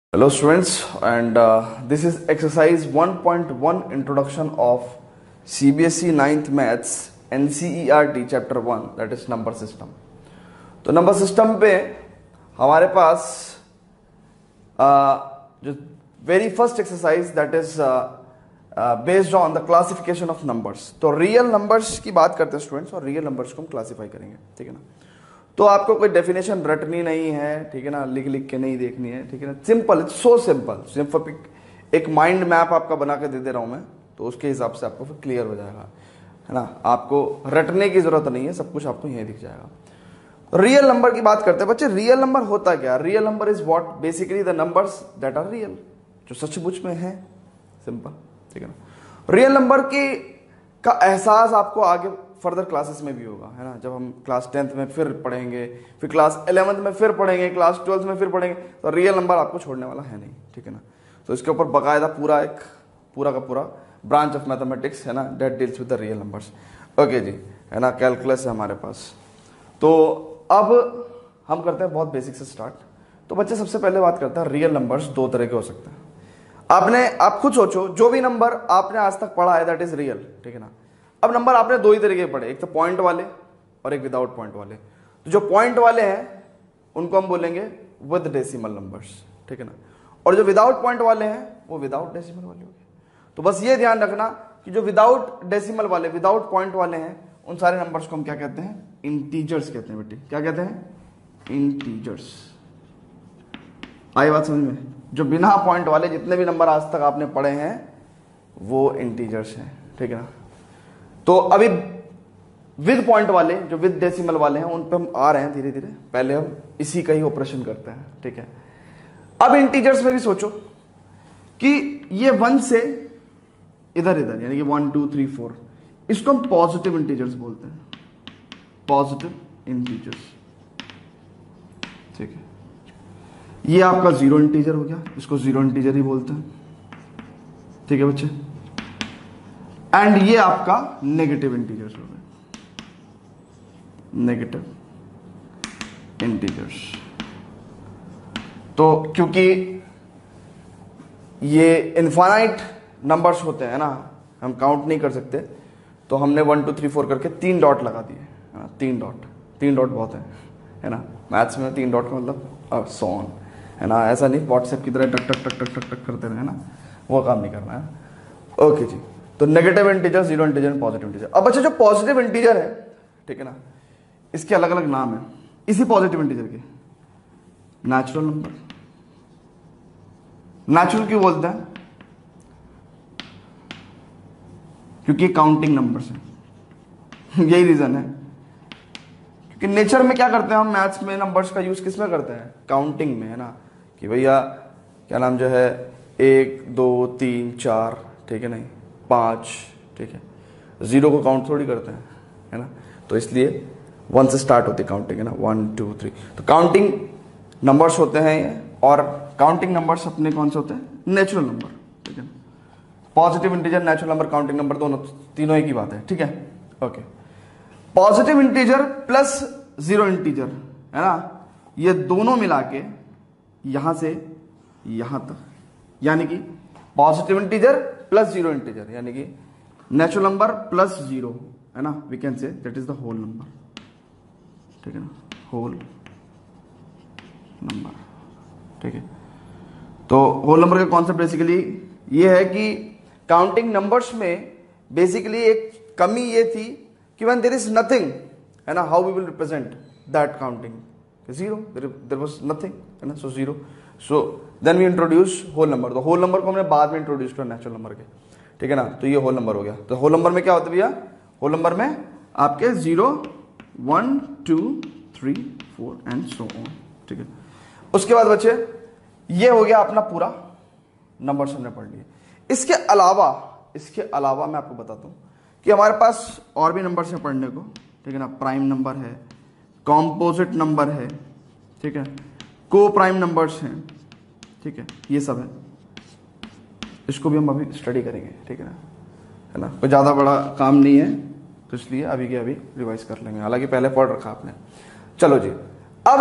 Hello students, and this is exercise 1.1 introduction of CBSE 9th maths NCERT chapter 1 that is number system। तो number system पे हमारे पास जो very first exercise that is based on the classification of numbers. तो real numbers की बात करते हैं स्टूडेंट्स, और रियल नंबर्स को हम क्लासिफाई करेंगे, ठीक है ना। तो आपको कोई डेफिनेशन रटनी नहीं है, ठीक है ना, लिख लिख के नहीं देखनी है, ठीक है ना। Simple, it's so simple. एक माइंड मैप आपका बना के दे रहा हूं मैं, तो उसके हिसाब से आपको फिर क्लियर हो जाएगा, है ना। आपको रटने की जरूरत नहीं है, सब कुछ आपको यहीं दिख जाएगा। रियल नंबर की बात करते हैं बच्चे। रियल नंबर होता क्या? Real number is what? Basically the numbers that are real, जो सचमुच में है। सिंपल, ठीक है ना। रियल नंबर का एहसास आपको आगे फर्दर क्लासेस में भी होगा, है ना। जब हम क्लास 10th में फिर पढ़ेंगे, फिर क्लास 11th में फिर पढ़ेंगे, क्लास 12th में फिर पढ़ेंगे, तो रियल नंबर आपको छोड़ने वाला है नहीं, ठीक है ना। तो इसके ऊपर बाकायदा पूरा का पूरा ब्रांच ऑफ मैथमेटिक्स है ना, that deals with the real numbers. Okay जी, है ना, कैलकुलस है हमारे पास। तो अब हम करते हैं बहुत बेसिक से स्टार्ट। तो बच्चे सबसे पहले बात करते हैं रियल नंबर्स दो तरह के हो सकते हैं। आप खुद सोचो, जो भी नंबर आपने आज तक पढ़ा है दैट इज रियल, ठीक है ना। अब नंबर आपने दो ही तरीके पढ़े, एक तो पॉइंट वाले और एक विदाउट पॉइंट वाले। तो जो पॉइंट वाले हैं उनको हम बोलेंगे विद डेसिमल नंबर्स, ठीक है ना। और जो विदाउट पॉइंट वाले हैं वो विदाउट डेसिमल वाले हो गए। तो बस ये ध्यान रखना कि जो विदाउट डेसिमल वाले, विदाउट पॉइंट वाले हैं, उन सारे नंबर्स को हम क्या कहते हैं? इंटीजर्स कहते हैं बेटी। क्या कहते हैं? इंटीजर्स। आई बात समझ में? जो बिना पॉइंट वाले जितने भी नंबर आज तक आपने पढ़े हैं वो इंटीजर्स हैं, ठीक है ना। तो अभी विद पॉइंट वाले, जो विद डेसिमल वाले हैं, उन पे हम आ रहे हैं धीरे धीरे। पहले हम इसी का ही ऑपरेशन करते हैं, ठीक है। अब इंटीजर्स में भी सोचो कि ये 1 से इधर यानी कि 1 2 3 4, इसको हम पॉजिटिव इंटीजर्स बोलते हैं, पॉजिटिव इंटीजर्स, ठीक है। ये आपका जीरो इंटीजर हो गया, इसको जीरो इंटीजर ही बोलते हैं, ठीक है बच्चे। एंड ये आपका नेगेटिव इंटीजर्स हो गए, नेगेटिव इंटीजर्स। तो क्योंकि ये इनफाइनाइट नंबर्स होते हैं ना, हम काउंट नहीं कर सकते, तो हमने 1 2 3 4 करके 3 डॉट लगा दिए, 3 डॉट बहुत है ना। मैथ्स में 3 डॉट का मतलब सॉन, है ना। ऐसा नहीं व्हाट्सएप की तरह टक टक टक टक टक टक करते रहे ना, वो काम नहीं करना है। ओके जी। तो negative integer, zero integer, positive integer. अब बच्चे जो पॉजिटिव इंटीजर है, ठीक है ना, इसके अलग अलग नाम है इसी पॉजिटिव इंटीजर के। Natural number. नेचुरल क्यों बोलते हैं? क्योंकि काउंटिंग नंबर्स हैं, यही रीजन है। क्योंकि नेचर में क्या करते हैं हम, मैथ्स में नंबर्स का यूज किस में करते हैं? काउंटिंग में, है ना। कि भैया क्या नाम जो है 1 2 3 4, ठीक है, नहीं 5, ठीक है। जीरो को काउंट थोड़ी करते हैं, है ना। तो इसलिए 1 से स्टार्ट होती है काउंटिंग, है ना, 1 2 3। तो काउंटिंग नंबर्स होते हैं ये, और काउंटिंग नंबर्स अपने कौन से होते हैं? नेचुरल नंबर, ठीक है। Positive integer, natural number, counting number, दोनों तीनों एक ही बात है, ठीक है। Okay. Positive integer plus zero integer, है ना, ये दोनों मिला के यहां से यहां तक, यानी कि positive integer plus zero integer, यानी कि नेचुरल नंबर प्लस जीरो, है ना, we can say that is the whole number, ठीक है ना, होल नंबर, ठीक है। तो होल नंबर का कॉन्सेप्ट बेसिकली ये है कि काउंटिंग नंबर्स में बेसिकली एक कमी ये थी कि व्हेन देयर इज नथिंग, है ना, how we will represent that counting? Zero, there was nothing, है ना, so zero. So then we introduce whole number. तो होल नंबर को हमने बाद में इंट्रोड्यूस किया नेचुरल नंबर के, ठीक है ना। तो ये होल नंबर हो गया। तो होल नंबर में क्या होता है भैया? होल नंबर में आपके 0 1 2 3 4 एंड सो ऑन, ठीक है। उसके बाद बच्चे ये हो गया अपना पूरा नंबर्स हमने पढ़ लिए। इसके अलावा मैं आपको बताता हूं कि हमारे पास और भी नंबर्स है पढ़ने को, ठीक है ना। प्राइम नंबर है, कॉम्पोजिट नंबर है, ठीक है, को प्राइम नंबर्स हैं, ठीक है, ये सब है। इसको भी हम अभी स्टडी करेंगे, ठीक है ना। कोई ज्यादा बड़ा काम नहीं है, तो इसलिए अभी के अभी रिवाइज कर लेंगे, हालांकि पहले पढ़ रखा आपने। चलो जी, अब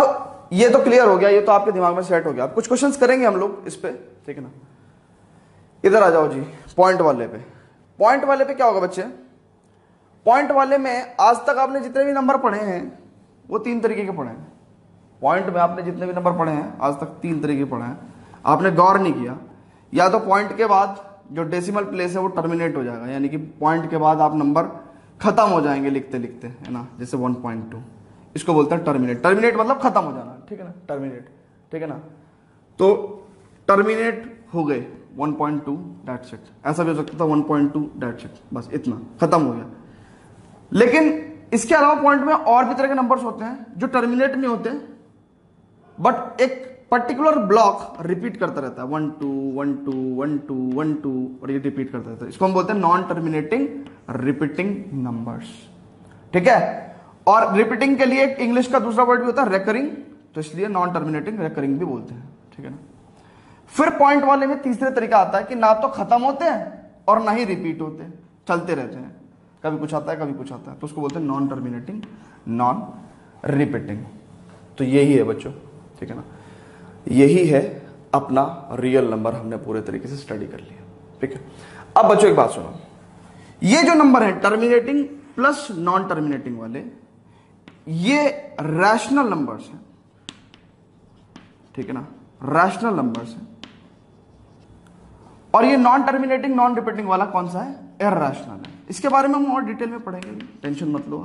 ये तो क्लियर हो गया, ये तो आपके दिमाग में सेट हो गया। अब कुछ क्वेश्चंस करेंगे हम लोग इस पे, ठीक है ना। इधर आ जाओ जी, पॉइंट वाले पे। पॉइंट वाले पे क्या होगा बच्चे, पॉइंट वाले में आज तक आपने जितने भी नंबर पढ़े हैं वो 3 तरीके के पढ़े हैं। पॉइंट में आपने जितने भी नंबर पढ़े हैं आज तक 3 तरीके के पढ़े हैं, आपने गौर नहीं किया। या तो पॉइंट के बाद जो डेसिमल प्लेस है वो टर्मिनेट हो जाएगा, यानी कि पॉइंट के बाद आप नंबर खत्म हो जाएंगे लिखते लिखते, है ना। जैसे 1.2, इसको बोलते हैं टर्मिनेट। टर्मिनेट मतलब खत्म हो जाना, ठीक है ना, टर्मिनेट, ठीक है ना। तो टर्मिनेट हो गए 1.2, दैट्स इट। ऐसा भी हो सकता था 1.2, दैट्स इट, बस इतना, खत्म हो गया। लेकिन इसके अलावा पॉइंट में और भी तरह के नंबर्स होते हैं जो टर्मिनेट नहीं होते, बट एक पर्टिकुलर ब्लॉक रिपीट करता रहता है, 1 2 1 2 1 2 1 2, और ये रिपीट करता रहता है। इसको हम बोलते हैं नॉन टर्मिनेटिंग रिपीटिंग नंबर्स, ठीक है। और रिपीटिंग के लिए इंग्लिश का दूसरा वर्ड भी होता है रेकरिंग, तो इसलिए नॉन टर्मिनेटिंग रेकरिंग भी बोलते हैं, ठीक है ना। फिर पॉइंट वाले में तीसरे तरीका आता है कि ना तो खत्म होते हैं और ना ही रिपीट होते हैं, चलते रहते हैं, कभी कुछ आता है कभी कुछ आता है, तो उसको बोलते हैं नॉन टर्मिनेटिंग नॉन रिपीटिंग। तो यही है बच्चों, ठीक है ना, यही है अपना रियल नंबर। हमने पूरे तरीके से स्टडी कर लिया, ठीक है। अब बच्चों एक बात सुनो, ये जो नंबर है टर्मिनेटिंग प्लस नॉन टर्मिनेटिंग वाले, ये रैशनल नंबर्स हैं, ठीक है ना, रैशनल नंबर्स हैं। और ये नॉन टर्मिनेटिंग नॉन रिपीटिंग वाला कौन सा है, इरैशनल है। इसके बारे में हम और डिटेल में पढ़ेंगे, टेंशन मत लो।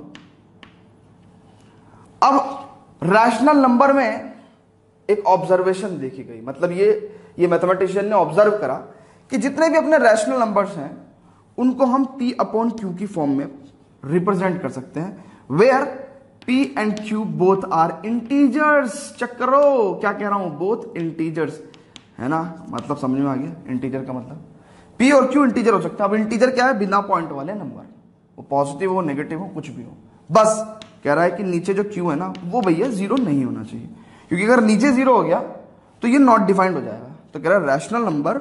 अब रैशनल नंबर में एक ऑब्जर्वेशन देखी गई, मतलब ये मैथमेटिशियन ने ऑब्जर्व करा कि जितने भी अपने रैशनल नंबर्स हैं उनको हम P/Q की फॉर्म में रिप्रेजेंट कर सकते हैं, where P and Q both are integers. Check करो क्या कह रहा हूं, बोथ इंटीजर्स, है ना, मतलब समझ में आ गया। इंटीजर का मतलब P और Q इंटीजर हो सकता है। अब इंटीजर क्या है, बिना पॉइंट वाले नंबर, वो पॉजिटिव हो नेगेटिव हो कुछ भी हो, बस कह रहा है कि नीचे जो Q है ना वो भैया 0 नहीं होना चाहिए, क्योंकि अगर नीचे 0 हो गया तो ये नॉट डिफाइंड हो जाएगा। तो कह रहा है रैशनल नंबर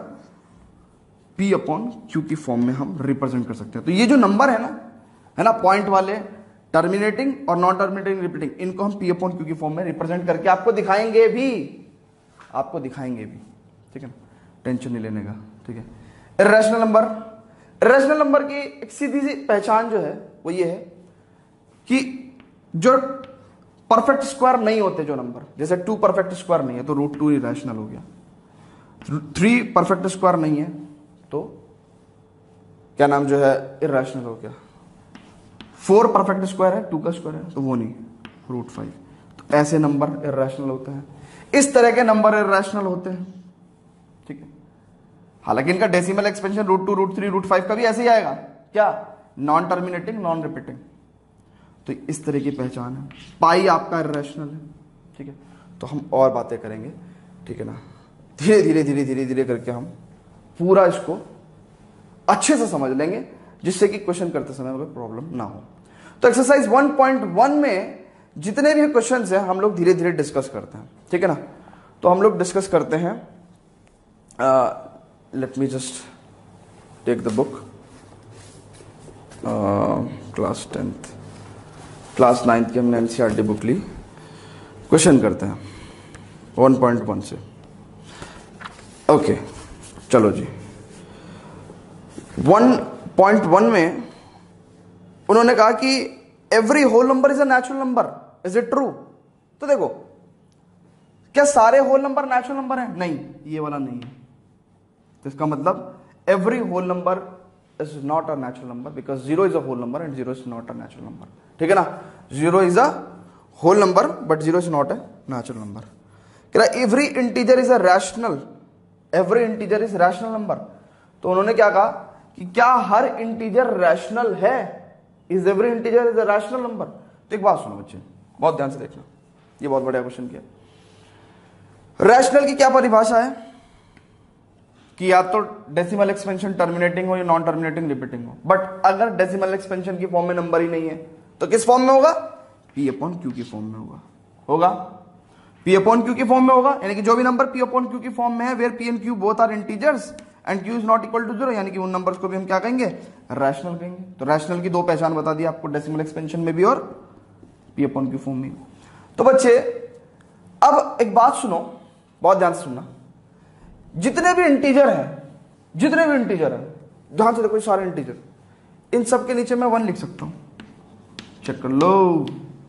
P/Q की फॉर्म में हम रिप्रेजेंट कर सकते हैं। तो ये जो नंबर है ना, पॉइंट वाले, टर्मिनेटिंग और नॉन टर्मिनेटिंग रिपीटिंग, इनको हम P/Q की फॉर्म में रिप्रेजेंट करके आपको दिखाएंगे भी, ठीक है ना, टेंशन नहीं लेने का, ठीक है। इरैशनल नंबर की एक सीधी सी पहचान जो है वो ये है कि जो परफेक्ट स्क्वायर नहीं होते जो नंबर, जैसे 2 परफेक्ट स्क्वायर नहीं है तो √2 इरैशनल हो गया, 3 परफेक्ट स्क्वायर नहीं है तो क्या नाम जो है इरैशनल हो गया, 4 परफेक्ट स्क्वायर है 2 का स्क्वायर है तो वो नहीं, √5। तो ऐसे नंबर इरैशनल होते हैं, इस तरह के नंबर इरैशनल होते हैं, ठीक है। हालांकि इनका डेसिमल एक्सपेंशन √2 √3 √5 का भी ऐसे ही आएगा, क्या, नॉन टर्मिनेटिंग नॉन रिपीटिंग। तो इस तरह की पहचान है। पाई आपका इरैशनल है, ठीक है। तो हम और बातें करेंगे, ठीक है ना, धीरे धीरे करके हम पूरा इसको अच्छे से समझ लेंगे, जिससे कि क्वेश्चन करते समय कोई प्रॉब्लम ना हो। तो एक्सरसाइज 1.1 में जितने भी क्वेश्चंस हैं हम लोग धीरे धीरे डिस्कस करते हैं, ठीक है ना। तो हम लोग डिस्कस करते हैं, let me just take the book, class 10th class 9th की हमने NCERT बुक ली। क्वेश्चन करते हैं 1.1 से, ओके चलो जी। 1.1 में उन्होंने कहा कि every whole number is a natural number, is it true. तो देखो, क्या सारे होल नंबर नेचुरल नंबर हैं? नहीं, ये वाला नहीं है। तो इसका मतलब every whole number is not a natural number, because 0 is a whole number and 0 is not a natural number, ठीक है ना। 0 is a whole number but 0 is not a natural number. कह रहा every integer is a rational, every integer is rational number. तो उन्होंने क्या कहा कि क्या हर इंटीजर रैशनल है, is every integer is a rational number. तो एक बात सुनो बच्चे, बहुत ध्यान से देखना, ये बहुत बढ़िया क्वेश्चन किया। रैशनल की क्या परिभाषा है कि या तो डेसिमल एक्सपेंशन टर्मिनेटिंग हो या नॉन टर्मिनेटिंग रिपीटिंग हो, बट अगर डेसिमल एक्सपेंशन की फॉर्म में नंबर ही नहीं है तो किस फॉर्म में होगा, P/Q की फॉर्म में होगा P/Q की फॉर्म में होगा, यानी कि जो भी नंबर P/Q की फॉर्म में है, where P and Q both are integers and Q is not equal to 0, यानी कि उन नंबर्स को भी हम क्या कहेंगे, रैशनल कहेंगे। तो रैशनल की 2 पहचान बता दी आपको, डेसिमल एक्सपेंशन में भी और P/Q फॉर्म में। तो बच्चे अब एक बात सुनो, बहुत ध्यान से सुनना, जितने भी इंटीजर हैं, ध्यान से देखो, सारे इंटीजर, इन सब के नीचे मैं 1 लिख सकता हूं, चेक कर लो,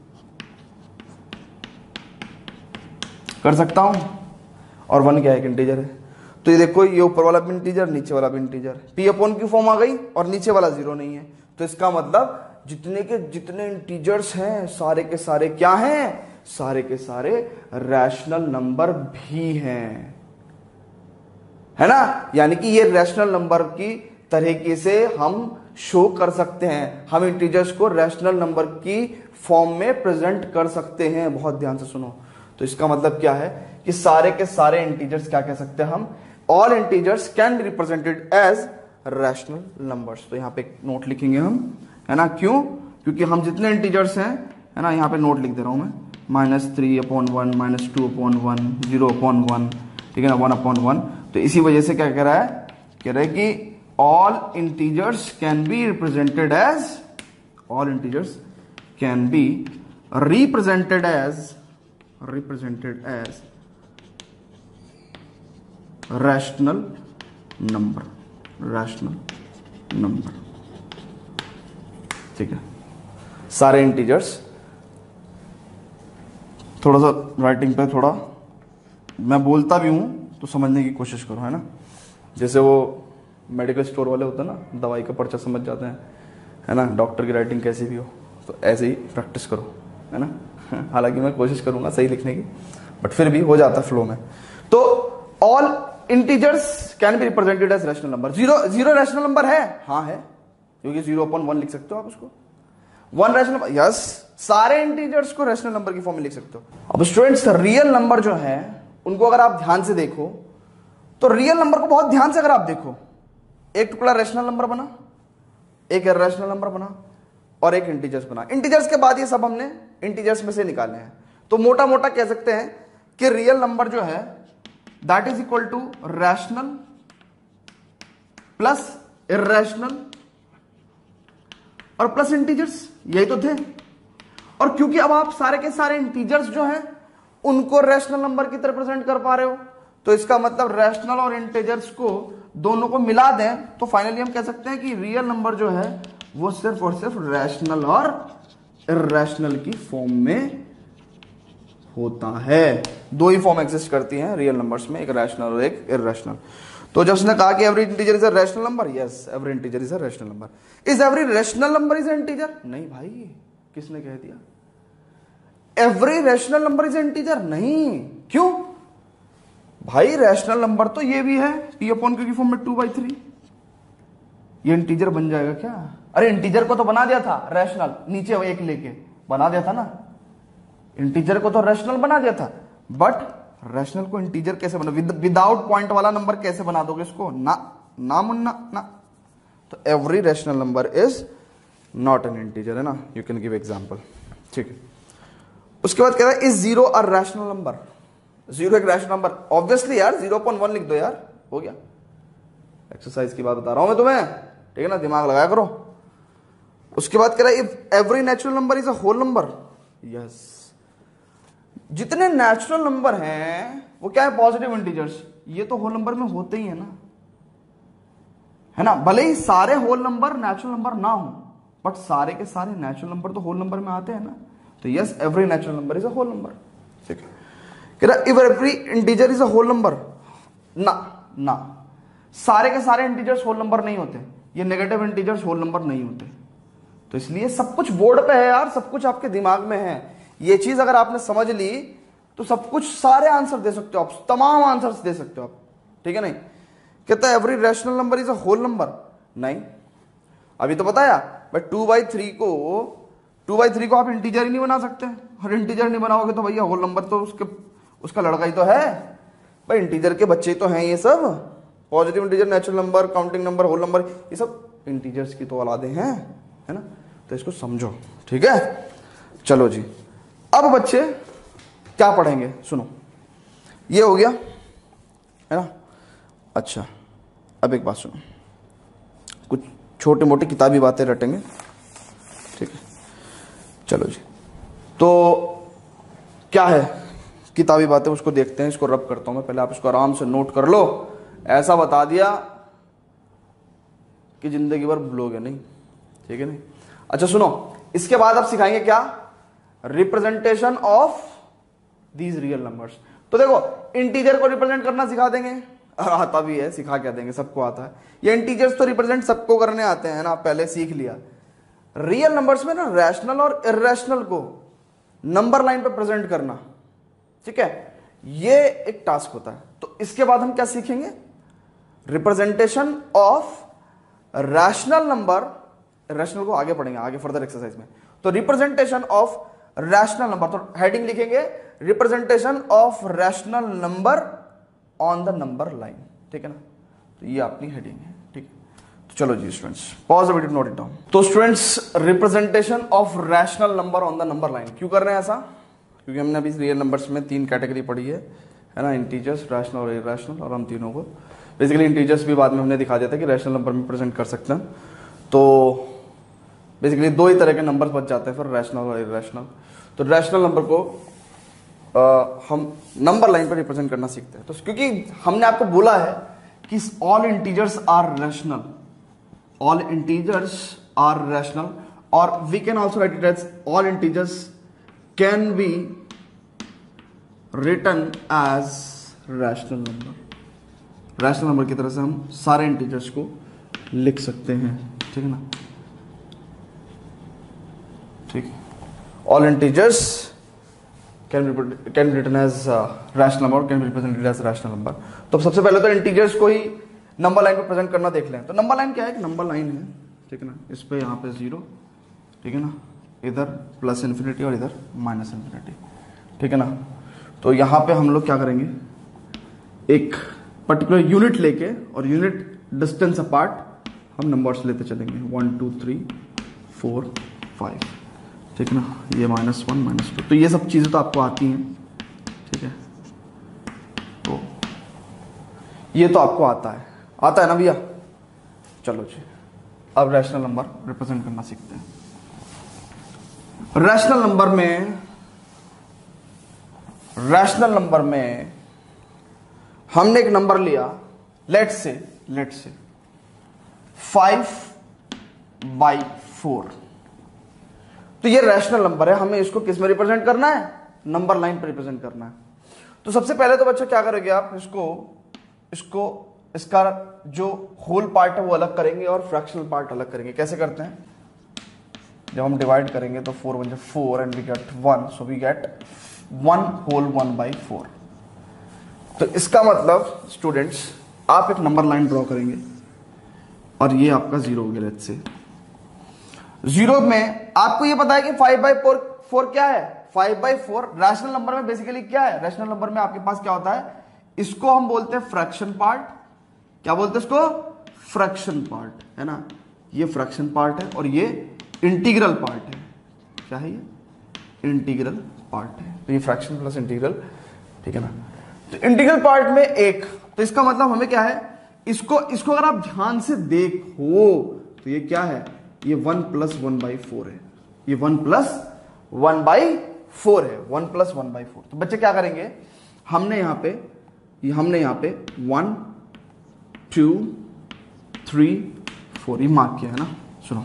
कर सकता हूं। और 1 क्या है? एक इंटीजर है। तो ये देखो, ये ऊपर वाला भी इंटीजर, नीचे वाला भी इंटीजर, पी अपॉन की फॉर्म आ गई, और नीचे वाला 0 नहीं है। तो इसका मतलब जितने के जितने इंटीजर्स हैं सारे के सारे क्या हैं? सारे के सारे रैशनल नंबर भी हैं, है ना। यानी कि ये रैशनल नंबर की तरीके से हम शो कर सकते हैं, हम इंटीजर्स को रैशनल नंबर की फॉर्म में प्रेजेंट कर सकते हैं। बहुत ध्यान से सुनो। तो इसका मतलब क्या है कि सारे के सारे इंटीजर्स क्या कह सकते हैं हम? All integers can be represented as rational numbers. तो यहां पे एक नोट लिखेंगे हम, है ना। क्यों? क्योंकि हम जितने इंटीजर्स हैं, है ना, यहां पे नोट लिख दे रहा हूं मैं, -3/1, -2/1, 0/1, ठीक है ना, 1/1। तो इसी वजह से क्या कह रहा है? कह रहा है कि all integers can be represented as, all integers can be represented as rational number, ठीक है। सारे इंटीजर्स, थोड़ा सा राइटिंग पे थोड़ा मैं बोलता भी हूं तो समझने की कोशिश करो, है ना। जैसे वो मेडिकल स्टोर वाले होते हैं ना, दवाई का पर्चा समझ जाते हैं, है ना, डॉक्टर की राइटिंग कैसी भी हो, तो ऐसे ही प्रैक्टिस करो, है ना। हालांकि मैं कोशिश करूंगा सही लिखने की, बट फिर भी हो जाता फ्लो में। तो all integers can be represented as rational number. Zero rational number है? हाँ है, क्योंकि 0/1 लिख सकते हो आप उसको। 1 रैशनल नंबर, यस, सारे इंटीजर्स को रैशनल नंबर की फॉर्म में लिख सकते हो। अब स्टूडेंट्स, रियल नंबर जो है उनको अगर आप ध्यान से देखो, तो रियल नंबर को बहुत ध्यान से अगर आप देखो, एक टुकड़ा रैशनल नंबर बना, एक इरैशनल नंबर बना, और एक इंटीजर्स बना। इंटीजर्स के बाद ये सब हमने इंटीजर्स में से निकाले हैं। तो मोटा मोटा कह सकते हैं कि रियल नंबर जो है that is equal to rational plus irrational और प्लस इंटीजर्स, यही तो थे। और क्योंकि अब आप सारे के सारे इंटीजर्स जो हैं उनको रैशनल नंबर की तरह प्रेजेंट कर पा रहे हो, तो इसका मतलब रैशनल और इंटीजर्स को दोनों को मिला दें तो फाइनली हम कह सकते हैं कि रियल नंबर जो है वो सिर्फ और सिर्फ रैशनल और इरैशनल की फॉर्म में होता है। 2 ही फॉर्म एग्जिस्ट करती हैं रियल नंबर्स में, एक रैशनल और एक इरैशनल। तो जब उसने कहा कि every integer is a rational number, yes, every integer is a rational number. Is every rational number is a integer? नहीं भाई, किसने कह दिया? Every rational number is a integer? नहीं। क्यों भाई? रैशनल नंबर तो ये भी है, p/q की फॉर्म में 2/3, ये इंटीजर बन जाएगा क्या? अरे इंटीजर को तो बना दिया था रैशनल, नीचे 1 लेके बना दिया था ना, इंटीजर को तो रैशनल बना दिया था, बट रैशनल को इंटीजर कैसे बना? विदाउट पॉइंट वाला नंबर कैसे बना दोगे इसको? ना मुन्ना ना। तो every rational number is not an integer, है ना। यू कैन गिव एग्जांपल, ठीक है। उसके बाद कह रहा है इज 0 अ रैशनल नंबर? 0 एक रैशनल नंबर? ऑब्वियसली यार, 0/1 लिख दो यार, हो गया। एक्सरसाइज की बात बता रहा हूं मैं तुम्हें, ठीक है ना, दिमाग लगाया करो। उसके बाद कह रहा है if every natural number is a whole number? Yes, जितने नेचुरल नंबर हैं वो क्या है? Positive integers. ये तो होल नंबर में होते ही है ना, है ना। भले ही सारे होल नंबर नेचुरल नंबर ना हो, बट सारे के सारे नेचुरल नंबर तो होल नंबर में आते हैं ना। तो yes, every natural number is a whole number, ठीक है। कह रहा if every integer is a whole number? ना, सारे के सारे इंटीजर्स होल नंबर नहीं होते, ये नेगेटिव इंटीजर्स होल नंबर नहीं होते। तो इसलिए सब कुछ बोर्ड पे है यार, सब कुछ आपके दिमाग में है। ये चीज अगर आपने समझ ली तो सब कुछ, सारे आंसर दे सकते हो आप, तमाम आंसर्स दे सकते हो आप, ठीक है। नहीं कहता है every rational number is a whole number? नहीं, अभी तो बताया। बट 2/3 को आप इंटीजर ही नहीं बना सकते, और इंटीजर नहीं बनाओगे तो भैया होल नंबर तो उसका लड़का ही तो है भाई, इंटीजर के बच्चे ही तो हैं ये सब। Positive integer, natural number, counting number, whole number, ये सब इंटीजर्स की तो औलादे हैं, है ना। तो इसको समझो, ठीक है। चलो जी, अब बच्चे क्या पढ़ेंगे सुनो, ये हो गया, है ना। अच्छा, अब एक बात सुनो, कुछ छोटी मोटी किताबी बातें रटेंगे, ठीक है। चलो जी, तो क्या है किताबी बातें उसको देखते हैं, इसको रब करता हूं मैं, पहले आप इसको आराम से नोट कर लो। ऐसा बता दिया कि जिंदगी भर भूलोगे नहीं, ठीक है नहीं। अच्छा सुनो, इसके बाद आप सिखाएंगे क्या, representation of these real numbers. तो देखो इंटीजर को रिप्रेजेंट करना सिखा देंगे, और आता भी है, सिखा क्या देंगे, सबको आता है। ये इंटीजर्स तो रिप्रेजेंट सबको करने आते हैं ना, पहले सीख लिया। रियल नंबर्स में ना रैशनल और इर्रेशनल को नंबर लाइन पर प्रेजेंट करना, ठीक है, ये एक टास्क होता है। तो इसके बाद हम क्या सीखेंगे, representation of rational number, rational को आगे पढ़ेंगे आगे फर्दर एक्सरसाइज में। तो रिप्रेजेंटेशन ऑफ रैशनल नंबर, तो हेडिंग लिखेंगे representation of rational number on the number line, ठीक है ना। तो ये अपनी हेडिंग है, ठीक है। तो चलो जी students, pause the video, note it down. तो students, representation of rational number on the number line क्यों कर रहे हैं ऐसा, क्योंकि हमने अभी रियल नंबर्स में 3 कैटेगरी पढ़ी है ना, इंटीजर्स, रैशनल और इरैशनल, और हम तीनों को बेसिकली इंटीजर्स भी बाद में हमने दिखा दिया था कि रैशनल नंबर में प्रेजेंट कर सकते हैं। तो बेसिकली 2 ही तरह के नंबर्स बच जाते हैं फिर, रैशनल और इरैशनल। तो रैशनल नंबर को हम नंबर लाइन पर रिप्रेजेंट करना सीखते हैं। तो क्योंकि हमने आपको बोला है कि all integers are rational, all integers are rational, और we can also write it as all integers can be written as rational number. Rational number की तरह से हम सारे इंटीजर्स को लिख सकते हैं, ठीक है ना, ठीक। All integers can be written as rational number, can be represented as rational number. तो सबसे पहले तो इंटीजर्स को ही नंबर लाइन पर प्रेजेंट करना देख लें। तो नंबर लाइन क्या है, एक नंबर लाइन है, ठीक है ना, इस पे यहाँ पे 0, ठीक है ना, इधर प्लस इन्फिनिटी और इधर माइनस इन्फिनिटी, ठीक है ना। तो यहाँ पे हम लोग क्या करेंगे, एक पर्टिकुलर यूनिट लेके और यूनिट डिस्टेंस अपार्ट हम नंबर्स लेते चलेंगे, 1 2 3 4 5, ठीक है ना, ये -1 -2, तो ये सब चीज़ें तो आपको आती हैं, ठीक है। तो ये तो आपको आता है ना भैया। चलो जी, अब रैशनल नंबर रिप्रेजेंट करना सीखते हैं। रैशनल नंबर में हमने एक नंबर लिया, लेट्स से 5/4। तो ये रैशनल नंबर है, हमें इसको किस में रिप्रेजेंट करना है, नंबर लाइन पर रिप्रेजेंट करना है। तो सबसे पहले तो बच्चों क्या करोगे आप, इसका जो होल पार्ट है वो अलग करेंगे और फ्रैक्शनल पार्ट अलग करेंगे। कैसे करते हैं, जब हम डिवाइड करेंगे तो 4 1 4 and we get 1, so we get 1 whole 1/4। तो इसका मतलब स्टूडेंट्स, आप एक नंबर लाइन ड्रॉ करेंगे और ये आपका 0 हो गया। लेट्स से 0 में आपको ये पता है कि 5/4 क्या है, 5/4 रैशनल नंबर में बेसिकली क्या है, रैशनल नंबर में आपके पास क्या होता है, इसको हम बोलते हैं फ्रैक्शन पार्ट। क्या बोलते हैं इसको, फ्रैक्शन पार्ट, है ना, ये फ्रैक्शन पार्ट है और ये इंटीग्रल पार्ट है। क्या है ये, इंटीग्रल पार्ट है। तो ये फ्रैक्शन प्लस इंटीग्रल, ठीक है ना। तो इंटीग्रल पार्ट में 1, तो इसका मतलब हमें क्या है, इसको अगर आप ध्यान से देखो तो ये क्या है, ये 1 + 1/4 है, ये 1 + 1/4 है, 1 + 1/4। तो बच्चे क्या करेंगे, हमने यहां पे 1 2 3 4 ये मार्क किया है ना। सुनो,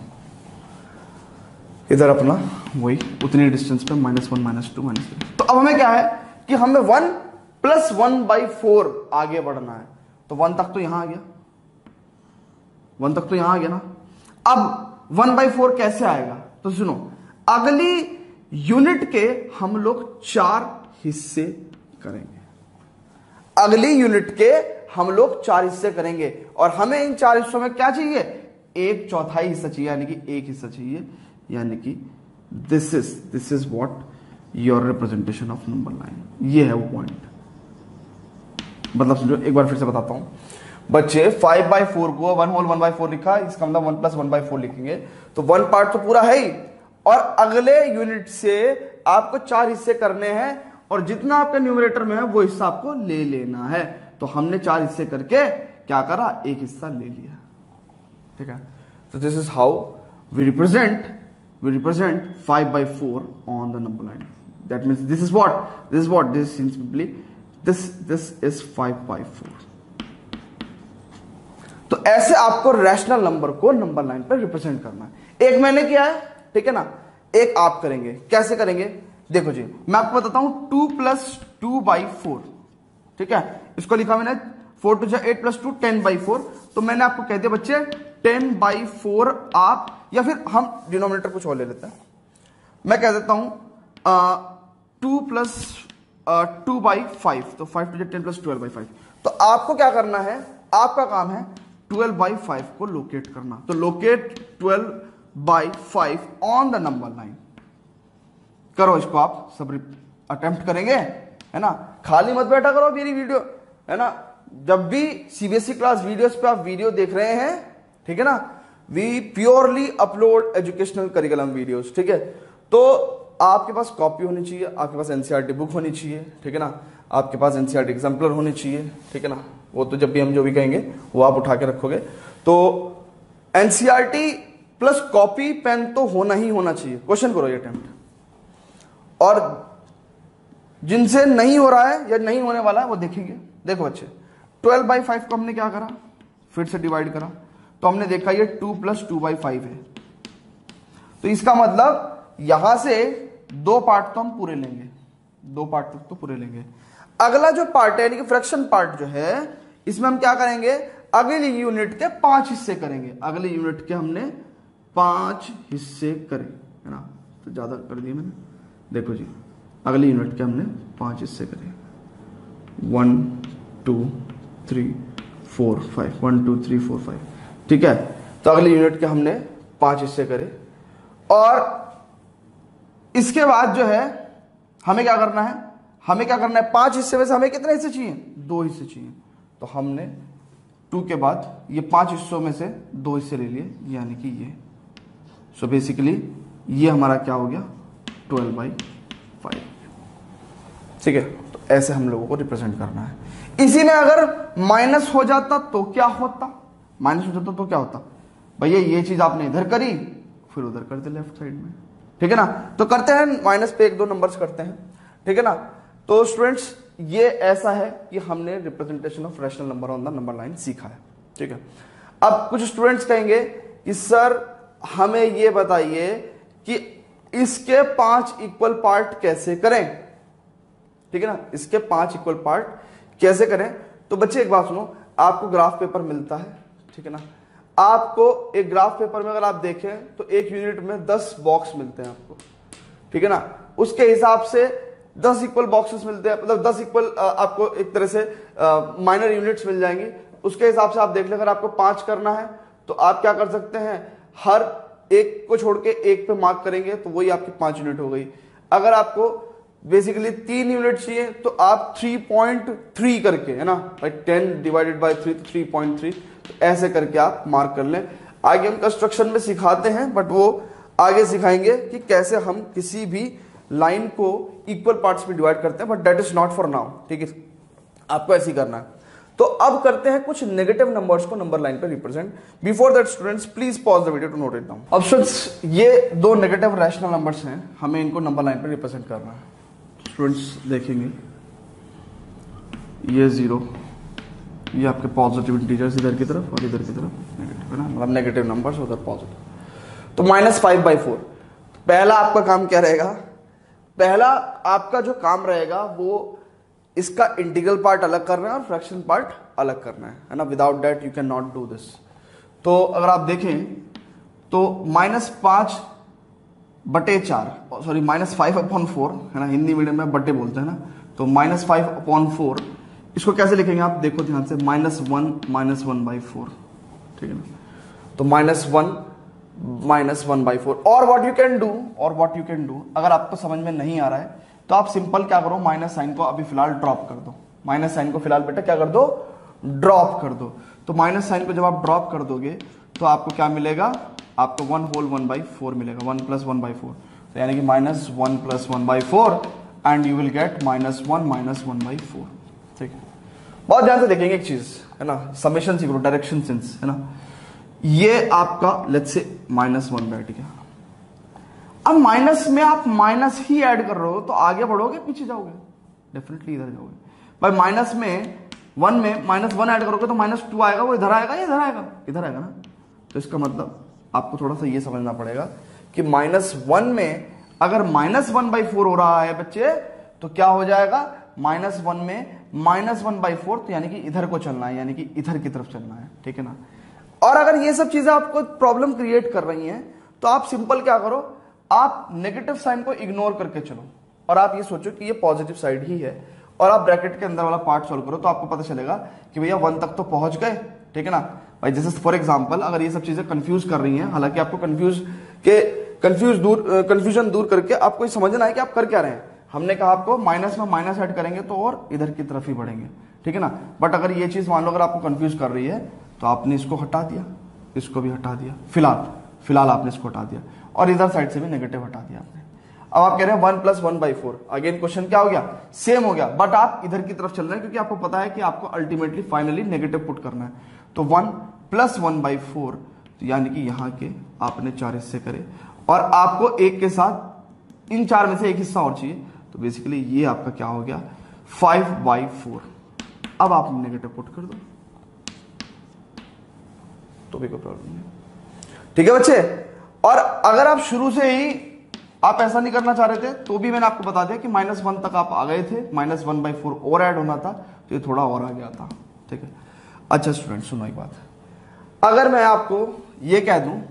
इधर अपना वही उतनी डिस्टेंस पे -1 -2 -3। तो अब हमें क्या है कि हमें 1 + 1/4 आगे बढ़ना है। तो 1 तक तो यहां आ गया, 1 तक तो यहां आ गया ना। अब 1/4 कैसे आएगा, तो सुनो, अगली यूनिट के हम लोग 4 हिस्से करेंगे, अगली यूनिट के हम लोग 4 हिस्से करेंगे और हमें इन 4 हिस्सों में क्या चाहिए, 1/4 हिस्सा चाहिए, यानी कि 1 हिस्सा चाहिए, यानी कि this is what your representation of number line. ये है वो पॉइंट। मतलब समझो, एक बार फिर से बताता हूं बच्चे, 5/4 को 1 होल 1/4 लिखा, इसका मतलब 1 + 1/4 लिखेंगे। तो 1 पार्ट तो पूरा है ही, और अगले यूनिट से आपको 4 हिस्से करने हैं और जितना आपका न्यूमरेटर में है वो हिस्सा आपको ले लेना है। तो हमने 4 हिस्से करके क्या करा, 1 हिस्सा ले लिया, ठीक है। तो this is how we represent 5/4 on the number line. That means this is what this simply this is 5/4। तो ऐसे आपको रैशनल नंबर को नंबर लाइन पर रिप्रेजेंट करना है। एक मैंने किया है, ठीक है ना, एक आप करेंगे। कैसे करेंगे देखो जी, मैं आपको बताता हूं 2 + 2/4, ठीक है, इसको लिखा मैंने 4 × 2 = 8 + 2 10/4। तो मैंने आपको कह दिया बच्चे 10/4 आप, या फिर हम डिनोमिनेटर कुछ और ले लेते हैं, मैं कह देता हूं 2 + 2/5, तो 5 × 2 = 10 + 12/5। तो आपको क्या करना है, आपका काम है 12/5 को लोकेट करना। तो locate 12/5 on the number line. करो इसको, आप सब अटेम्प्ट करेंगे, है ना, खाली मत बैठा करो मेरी वीडियो, है ना। जब भी सीबीएसई क्लास वीडियोस पे आप वीडियो देख रहे हैं, ठीक है ना, we purely upload educational curriculum videos, ठीक है। तो आपके पास कॉपी होनी चाहिए, आपके पास एनसीईआरटी बुक होनी चाहिए, ठीक है ना, आपके पास एनसीईआरटी एग्जाम्पलर होनी चाहिए, ठीक है ना। वो तो जब भी हम जो भी कहेंगे वो आप उठा के रखोगे। तो एनसीईआरटी प्लस कॉपी पेन तो होना ही होना चाहिए। क्वेश्चन करो ये अटेम्प्ट, और जिनसे नहीं हो रहा है या नहीं होने वाला है वो देखेंगे। देखो बच्चे 12/5 को हमने क्या करा, फिर से डिवाइड करा, तो हमने देखा ये 2 + 2/5 है। तो इसका मतलब यहां से 2 पार्ट तो हम पूरे लेंगे, 2 पार्ट तक तो पूरे लेंगे। अगला जो पार्ट है यानी कि फ्रैक्शन पार्ट जो है, इसमें हम क्या करेंगे, अगली यूनिट के 5 हिस्से करेंगे। अगली यूनिट के हमने 5 हिस्से करे, है ना, तो ज्यादा कर दिए मैंने। देखो जी, अगली यूनिट के हमने 5 हिस्से करे, 1 2 3 4 5, 1 2 3 4 5, ठीक है। तो अगली यूनिट के हमने 5 हिस्से करे, और इसके बाद जो है हमें क्या करना है, 5 हिस्से में से हमें कितने हिस्से चाहिए, 2 हिस्से चाहिए। तो हमने 2 के बाद ये 5 हिस्सों में से 2 हिस्से ले लिए, यानी कि ये। सो बेसिकली ये हमारा क्या हो गया, 12/5, ठीक है। तो ऐसे हम लोगों को रिप्रेजेंट करना है। इसी में अगर माइनस हो जाता तो क्या होता, भैया ये चीज आपने इधर करी, फिर उधर कर दे लेफ्ट साइड में, ठीक है ना। तो करते हैं माइनस पे 1-2 नंबर्स करते हैं, ठीक है ना। तो स्टूडेंट्स ये ऐसा है कि हमने representation of rational number on the number line सीखा है, ठीक है। अब कुछ स्टूडेंट्स कहेंगे कि सर हमें ये बताइए कि इसके 5 इक्वल पार्ट कैसे करें, ठीक है ना, इसके 5 इक्वल पार्ट कैसे करें। तो बच्चे एक बात सुनो, आपको ग्राफ पेपर मिलता है, ठीक है ना। आपको एक ग्राफ पेपर में अगर आप देखें तो एक यूनिट में 10 बॉक्स मिलते हैं आपको, ठीक है ना। उसके हिसाब से 10 इक्वल बॉक्सेस मिलते हैं, मतलब 10 इक्वल आपको एक तरह से माइनर यूनिट्स मिल जाएंगी। उसके हिसाब से आप देख लें, अगर आपको 5 करना है तो आप क्या कर सकते हैं, हर एक को छोड़ के एक पे मार्क करेंगे, तो वही आपकी 5 यूनिट हो गई। अगर आपको बेसिकली 3 यूनिट चाहिए तो आप 3.3 करके, है ना, भाई 10 / 3 तो 3.3, तो ऐसे करके आप मार्क कर लें। आगे हम कंस्ट्रक्शन में सिखाते हैं, बट वो आगे सिखाएंगे कि कैसे हम किसी भी लाइन को इक्वल पार्ट्स में डिवाइड करते हैं, but that is not for now, ठीक है। आपको ऐसे ही करना है। तो अब करते हैं कुछ नेगेटिव नंबर्स को नंबर लाइन पे represent. Before that students please pause the video to note it down. अब स्टूडेंट्स ये 2 नेगेटिव रैशनल नंबर्स हैं, हमें इनको नंबर लाइन पे रिप्रेजेंट करना है। स्टूडेंट्स देखेंगे ये 0, ये आपके पॉजिटिव इंटीजर्स इधर की तरफ और इधर की तरफ नेगेटिव, है ना, मतलब नेगेटिव नंबर्स उधर पॉजिटिव। तो -5/4। पहला आपका काम क्या रहेगा, पहला आपका जो काम रहेगा वो इसका इंटीग्रल पार्ट अलग करना है और फ्रैक्शन पार्ट अलग करना है ना। Without that you can not do this. तो अगर आप देखें तो -5/4, सॉरी -5/4, है ना, हिंदी मीडियम में बटे बोलते हैं ना। तो -5/4 इसको कैसे लिखेंगे आप देखो ध्यान से, -1/4, ठीक है ना। तो -1/4। और व्हाट यू कैन डू, अगर आपको समझ में नहीं आ रहा है तो आप सिंपल क्या करो, माइनस साइन को अभी फिलहाल ड्रॉप कर दो। माइनस साइन को फिलहाल बेटा क्या कर दो, ड्रॉप कर दो। तो माइनस साइन को जब आप ड्रॉप कर दोगे तो आपको क्या मिलेगा, आपको 1/4 मिलेगा, 1 + 1/4, तो यानी कि -1 + 1/4 एंड यू विल गेट -1 - 1/4, ठीक है। बहुत ध्यान से देखेंगे एक चीज, है ना, समेशन सीख लो, डायरेक्शन सेंस, है ना। ये आपका लेट्स से -1 बैठ गया। अब माइनस में आप माइनस ही ऐड कर रहे हो तो आगे बढ़ोगे पीछे जाओगे? डेफिनेटली इधर जाओगे। भाई माइनस में 1 में -1 ऐड करोगे तो -2 आएगा, वो इधर आएगा या इधर आएगा? इधर आएगा ना। तो इसका मतलब आपको थोड़ा सा ये समझना पड़ेगा कि -1 में अगर -1/4 हो रहा है बच्चे तो क्या हो जाएगा? -1 में -1/4, तो यानी कि इधर को चलना है, यानी कि इधर की तरफ चलना है, ठीक है ना। और अगर ये सब चीजें आपको प्रॉब्लम क्रिएट कर रही हैं तो आप सिंपल क्या करो, आप नेगेटिव साइन को इग्नोर करके चलो और आप ये सोचो कि ये पॉजिटिव साइड ही है और आप ब्रैकेट के अंदर वाला पार्ट सॉल्व करो तो आपको पता चलेगा कि भैया 1 तक तो पहुंच गए, ठीक है ना भाई। जैसे फॉर एग्जांपल अगर ये सब चीजें कंफ्यूज कर रही हैं, हालांकि आपको कंफ्यूजन दूर करके आपको समझना है कि आप कर क्या रहे हैं। हमने कहा आपको माइनस में माइनस ऐड करेंगे तो और इधर की तरफ ही बढ़ेंगे, ठीक है ना। बट अगर ये चीज मान लो अगर आपको कंफ्यूज कर रही है तो आपने इसको हटा दिया, इसको भी हटा दिया, फिलहाल आपने इसको हटा दिया और इधर साइड से भी नेगेटिव हटा दिया आपने। अब आप कह रहे हैं 1 + 1/4, अगेन क्वेश्चन क्या हो गया? सेम हो गया, बट आप इधर की तरफ चल रहे हैं क्योंकि आपको पता है कि आपको अल्टीमेटली फाइनली नेगेटिव पुट करना है। तो 1 + 1/4, तो यानी कि यहां के आपने 4 हिस्से करे और आपको एक के साथ इन 4 में से एक हिस्सा और चाहिए, तो बेसिकली ये आपका क्या हो गया? 5/4। अब आप नेगेटिव पुट कर दो तो भी कोई प्रॉब्लम नहीं, ठीक है बच्चे। और अगर आप शुरू से ही आप ऐसा नहीं करना चाह रहे थे तो भी मैंने आपको बता दिया कि -1 तक आप आ गए थे, -1/4 और ऐड होना था तो ये थोड़ा और आ गया था, ठीक है। अच्छा स्टूडेंट सुनो एक बात, अगर मैं आपको ये कह दूं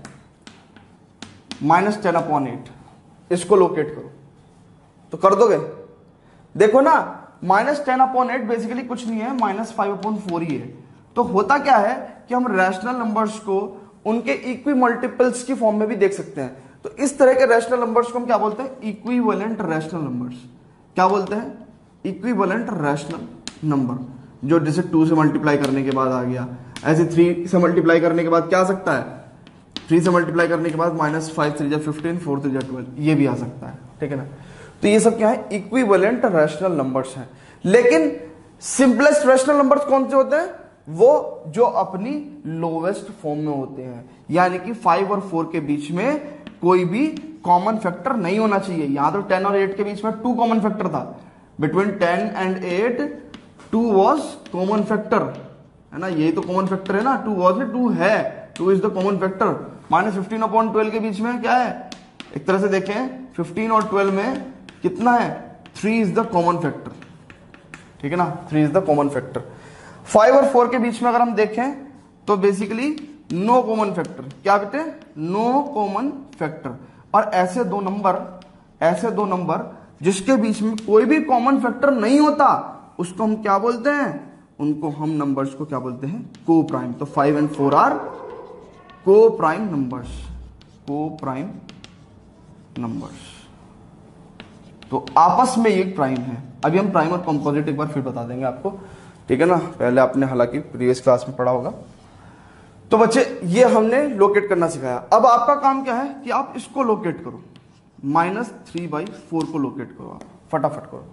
-10/8 इसको लोकेट करो तो कर दोगे? देखो ना, -10/8 बेसिकली कुछ नहीं है, -5/4 ही है। तो होता क्या है कि हम रैशनल नंबर्स को उनके इक्वी मल्टीपल्स की फॉर्म में भी देख सकते हैं। तो इस तरह के रैशनल नंबर्स को हम क्या बोलते हैं? Equivalent rational numbers. क्या बोलते हैं? इक्विवेलेंट रैशनल नंबर, जो जैसे 2 से मल्टीप्लाई करने के बाद आ गया, ऐसे 3 से मल्टीप्लाई करने के बाद क्या आ सकता है? 3 से मल्टीप्लाई करने के बाद -5 3 15 4 3 12, ये भी आ सकता है, ठीक है ना। तो ये सब क्या है? इक्विवेलेंट रैशनल नंबर्स हैं। लेकिन सिंपलेस्ट रैशनल नंबर्स कौन से होते हैं? वो जो अपनी लोवेस्ट फॉर्म में होते हैं, यानी कि 5 और 4 के बीच में कोई भी कॉमन फैक्टर नहीं होना चाहिए। यहां तो 10 और 8 के बीच में 2 कॉमन फैक्टर था, between 10 and 8 2 was common factor, है ना। यही तो कॉमन फैक्टर है ना, 2 वॉज में 2 है, 2 इज द कॉमन फैक्टर। -15/12 के बीच में क्या है? एक तरह से देखें 15 और 12 में कितना है? 3 इज द कॉमन फैक्टर, ठीक है ना, 3 इज द कॉमन फैक्टर। 5 और 4 के बीच में अगर हम देखें तो बेसिकली नो कॉमन फैक्टर। क्या बेटे? No common factor. और ऐसे दो नंबर जिसके बीच में कोई भी कॉमन फैक्टर नहीं होता उसको हम क्या बोलते हैं? उनको हम नंबर्स को क्या बोलते हैं? को प्राइम। तो 5 and 4 are coprime numbers, coprime numbers. तो आपस में ये प्राइम है। अभी हम प्राइम और कंपोजिट एक बार फिर बता देंगे आपको, ठीक है ना। पहले आपने हालांकि प्रीवियस क्लास में पढ़ा होगा। तो बच्चे ये हमने लोकेट करना सिखाया। अब आपका काम क्या है कि आप इसको लोकेट करो, -3/4 को लोकेट करो, आप फटाफट करो।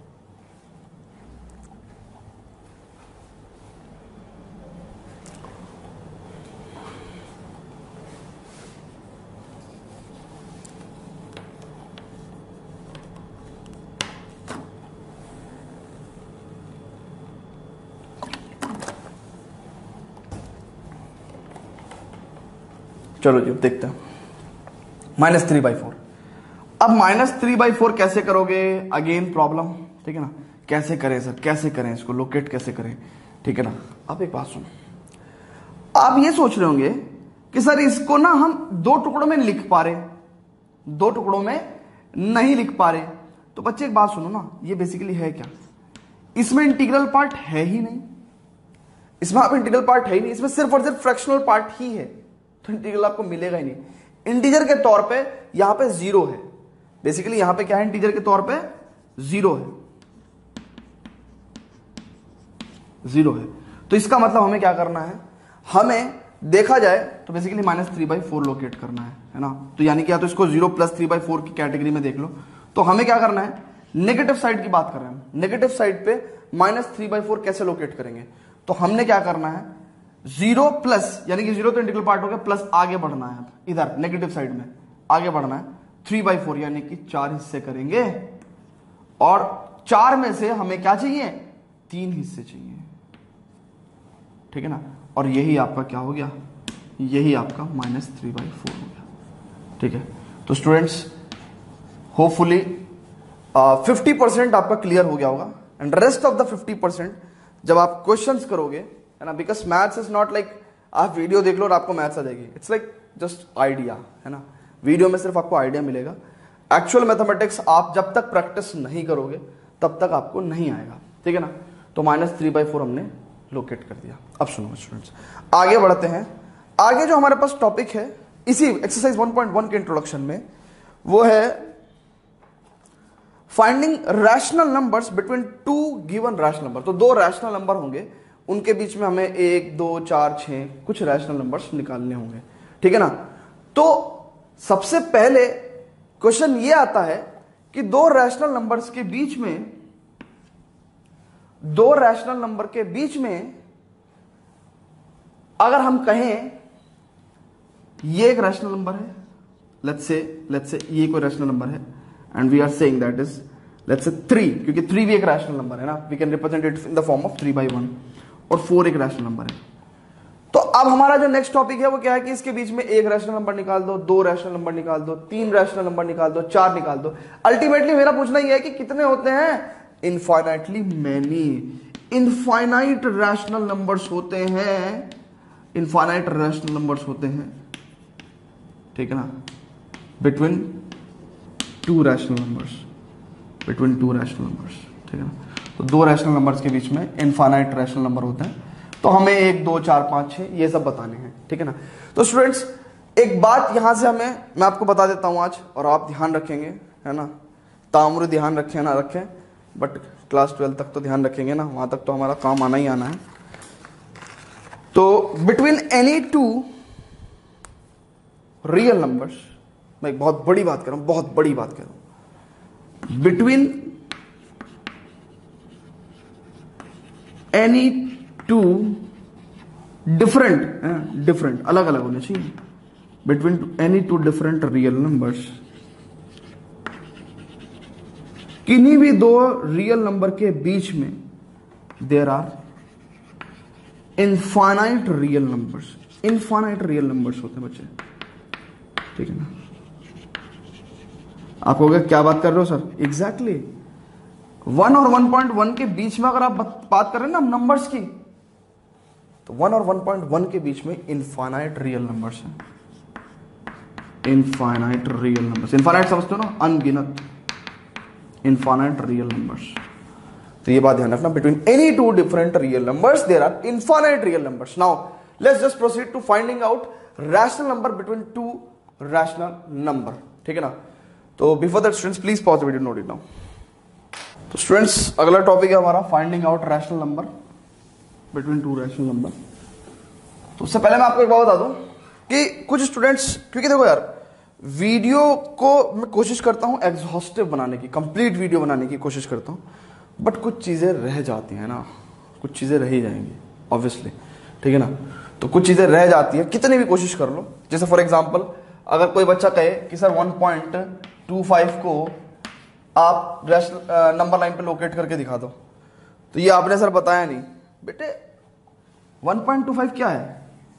चलो जी देखते हैं -3/4। अब -3/4 कैसे करोगे? अगेन प्रॉब्लम, ठीक है ना। कैसे करें सर, कैसे करें इसको लोकेट, कैसे करें, ठीक है ना। अब एक बात सुनो, आप ये सोच रहे होंगे कि सर इसको ना हम 2 टुकड़ों में लिख पा रहे, 2 टुकड़ों में नहीं लिख पा रहे। तो बच्चे एक बात सुनो ना, ये बेसिकली है क्या? इसमें इंटीग्रल पार्ट है ही नहीं, इसमें आप इंटीग्रल पार्ट है ही नहीं, इसमें सिर्फ और सिर्फ फ्रैक्शनल पार्ट ही है। तो इंटीग्रल आपको मिलेगा ही नहीं। इंटीजर के तौर पे यहां पे 0 है, बेसिकली यहां पे क्या है? इंटीजर के तौर पे 0 है, 0 है। तो इसका मतलब हमें क्या करना है? हमें देखा जाए तो बेसिकली -3/4 लोकेट करना है ना। तो यानी कि या तो इसको 0 + 3/4 की कैटेगरी में देख लो। तो हमें क्या करना है? नेगेटिव साइड की बात कर रहे हैं हम। नेगेटिव साइड पे -3/4 कैसे लोकेट करेंगे? तो हमने क्या करना है? 0 प्लस, यानी कि 0 तो इंटीग्रल पार्ट हो गया, प्लस आगे बढ़ना है इधर नेगेटिव साइड में आगे बढ़ना है। 3/4 यानी कि 4 हिस्से करेंगे और 4 में से हमें क्या चाहिए, 3 हिस्से चाहिए, ठीक है ना। और यही आपका क्या हो गया, यही आपका -3/4 हो गया, ठीक है। तो स्टूडेंट्स होपफुली 50% आपका क्लियर हो गया होगा एंड रेस्ट ऑफ द 50% जब आप क्वेश्चंस करोगे, है ना, because maths is not like आप वीडियो देख लो और आपको मैथ्स आ जाएगी, इट्स लाइक जस्ट आइडिया, है ना। वीडियो में सिर्फ आपको आइडिया मिलेगा, एक्चुअल मैथमेटिक्स आप जब तक प्रैक्टिस नहीं करोगे तब तक आपको नहीं आएगा, ठीक है ना। तो -3/4 हमने लोकेट कर दिया। अब सुनो स्टूडेंट्स, आगे बढ़ते हैं। आगे जो हमारे पास टॉपिक है इसी एक्सरसाइज 1.1 के इंट्रोडक्शन में, वो है finding rational numbers between two given rational number. तो दो रैशनल नंबर होंगे, उनके बीच में हमें 1, 2, 4, 6 कुछ रैशनल नंबर्स निकालने होंगे, ठीक है ना। तो सबसे पहले क्वेश्चन ये आता है कि दो रैशनल नंबर्स के बीच में, दो रैशनल नंबर के बीच में अगर हम कहें ये एक रैशनल नंबर है, लेट्स से ये कोई रैशनल नंबर है and we are saying that is let's say 3, क्योंकि 3 भी एक रैशनल नंबर है ना, we can represent it in the form of 3/1, और 4 एक रैशनल नंबर है। तो अब हमारा जो नेक्स्ट टॉपिक है वो क्या है कि इसके बीच में एक रैशनल नंबर निकाल दो, 2 रैशनल नंबर निकाल दो, 3 रैशनल नंबर निकाल दो, 4 निकाल दो। अल्टीमेटली मेरा पूछना यह है कि कितने होते हैं, infinitely many, infinite rational numbers होते हैं, इनफाइनाइट रैशनल नंबर्स होते हैं, ठीक है ना, between two rational numbers, between two rational numbers, ठीक है ना। तो दो रैशनल नंबर्स के बीच में इनफाइनाइट रैशनल नंबर होते हैं, तो हमें 1, 2, 4, 5, 6 ये सब बताने हैं, ठीक है ना। तो स्टूडेंट्स एक बात यहां से मैं आपको बता देता हूं आज, और आप ध्यान रखेंगे, है ना, तामुर ध्यान रखें ना रखें, बट क्लास 12 तक तो ध्यान रखेंगे ना, वहां तक तो हमारा काम आना ही आना है। तो between any two real numbers, मैं एक बहुत बड़ी बात कर रहा हूं, बहुत बड़ी बात कर रहा हूं, बिटवीन एनी टू डिफरेंट अलग अलग होने चाहिए, between any two different real numbers, किन्हीं भी दो रियल नंबर के बीच में there are infinite real numbers, infinite real numbers होते हैं बच्चे, ठीक है ना। आप कहोगे क्या बात कर रहे हो सर, एग्जैक्टली 1 और 1.1 के बीच में अगर आप बात कर रहे हैं ना नंबर्स की, तो 1 और 1.1 के बीच में इनफाइनाइट रियल नंबर्स हैं, इनफाइनाइट रियल नंबर्स, इनफाइनाइट समझते हो ना, अनगिनत, इनफाइनाइट रियल नंबर्स। तो ये बात ध्यान रखना, between any two different real numbers there are infinite real numbers. Now let's just proceed to finding out rational number between two rational number, ठीक है ना। तो before that students please pause the video, note it down. तो students अगला topic है हमारा finding out rational number between two rational number. तो उससे पहले मैं आपको एक बात बता दूं कि कुछ स्टूडेंट्स, क्योंकि देखो यार वीडियो को मैं कोशिश करता हूं एग्जॉस्टिव बनाने की, कंप्लीट वीडियो बनाने की कोशिश करता हूं, बट कुछ चीजें रह जाती हैं ना, कुछ चीजें रह ही जाएंगी ऑब्वियसली, ठीक है ना। तो कुछ चीजें रह जाती है कितनी भी कोशिश कर लो। जैसे फॉर एग्जांपल अगर कोई बच्चा कहे कि सर 1.25 को आप नंबर लाइन पे लोकेट करके दिखा दो, तो ये आपने सर बताया नहीं बेटे, 1.25 क्या है,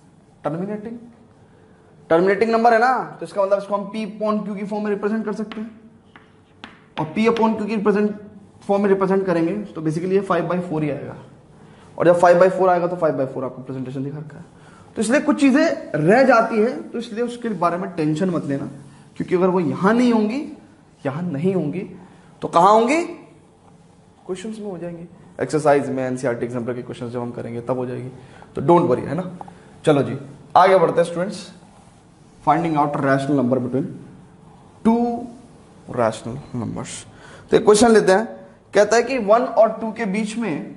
टर्मिनेटिंग नंबर है ना, तो इसका मतलब इसको हम P/Q की फॉर्म में रिप्रेजेंट कर सकते हैं, और P/Q की फॉर्म में रिप्रेजेंट करेंगे तो बेसिकली ये 5/4 ही आएगा, और जब 5/4 आएगा तो 5/4 आपको प्रेजेंटेशन दिखा रखा है। तो इसलिए कुछ चीजें रह जाती है, तो इसलिए उसके बारे में टेंशन मत लेना, क्योंकि अगर वो यहां नहीं होंगी, यहां नहीं होंगी तो कहां होंगी, क्वेश्चंस में हो जाएंगी, एक्सरसाइज में, एनसीईआरटी एग्जाम्पल के क्वेश्चंस जब हम करेंगे तब हो जाएगी। तो डोंट वरी, है ना। चलो जी आगे बढ़ते हैं students, finding out rational number between two rational numbers. तो एक क्वेश्चन लेते हैं, कहता है कि 1 और 2 के बीच में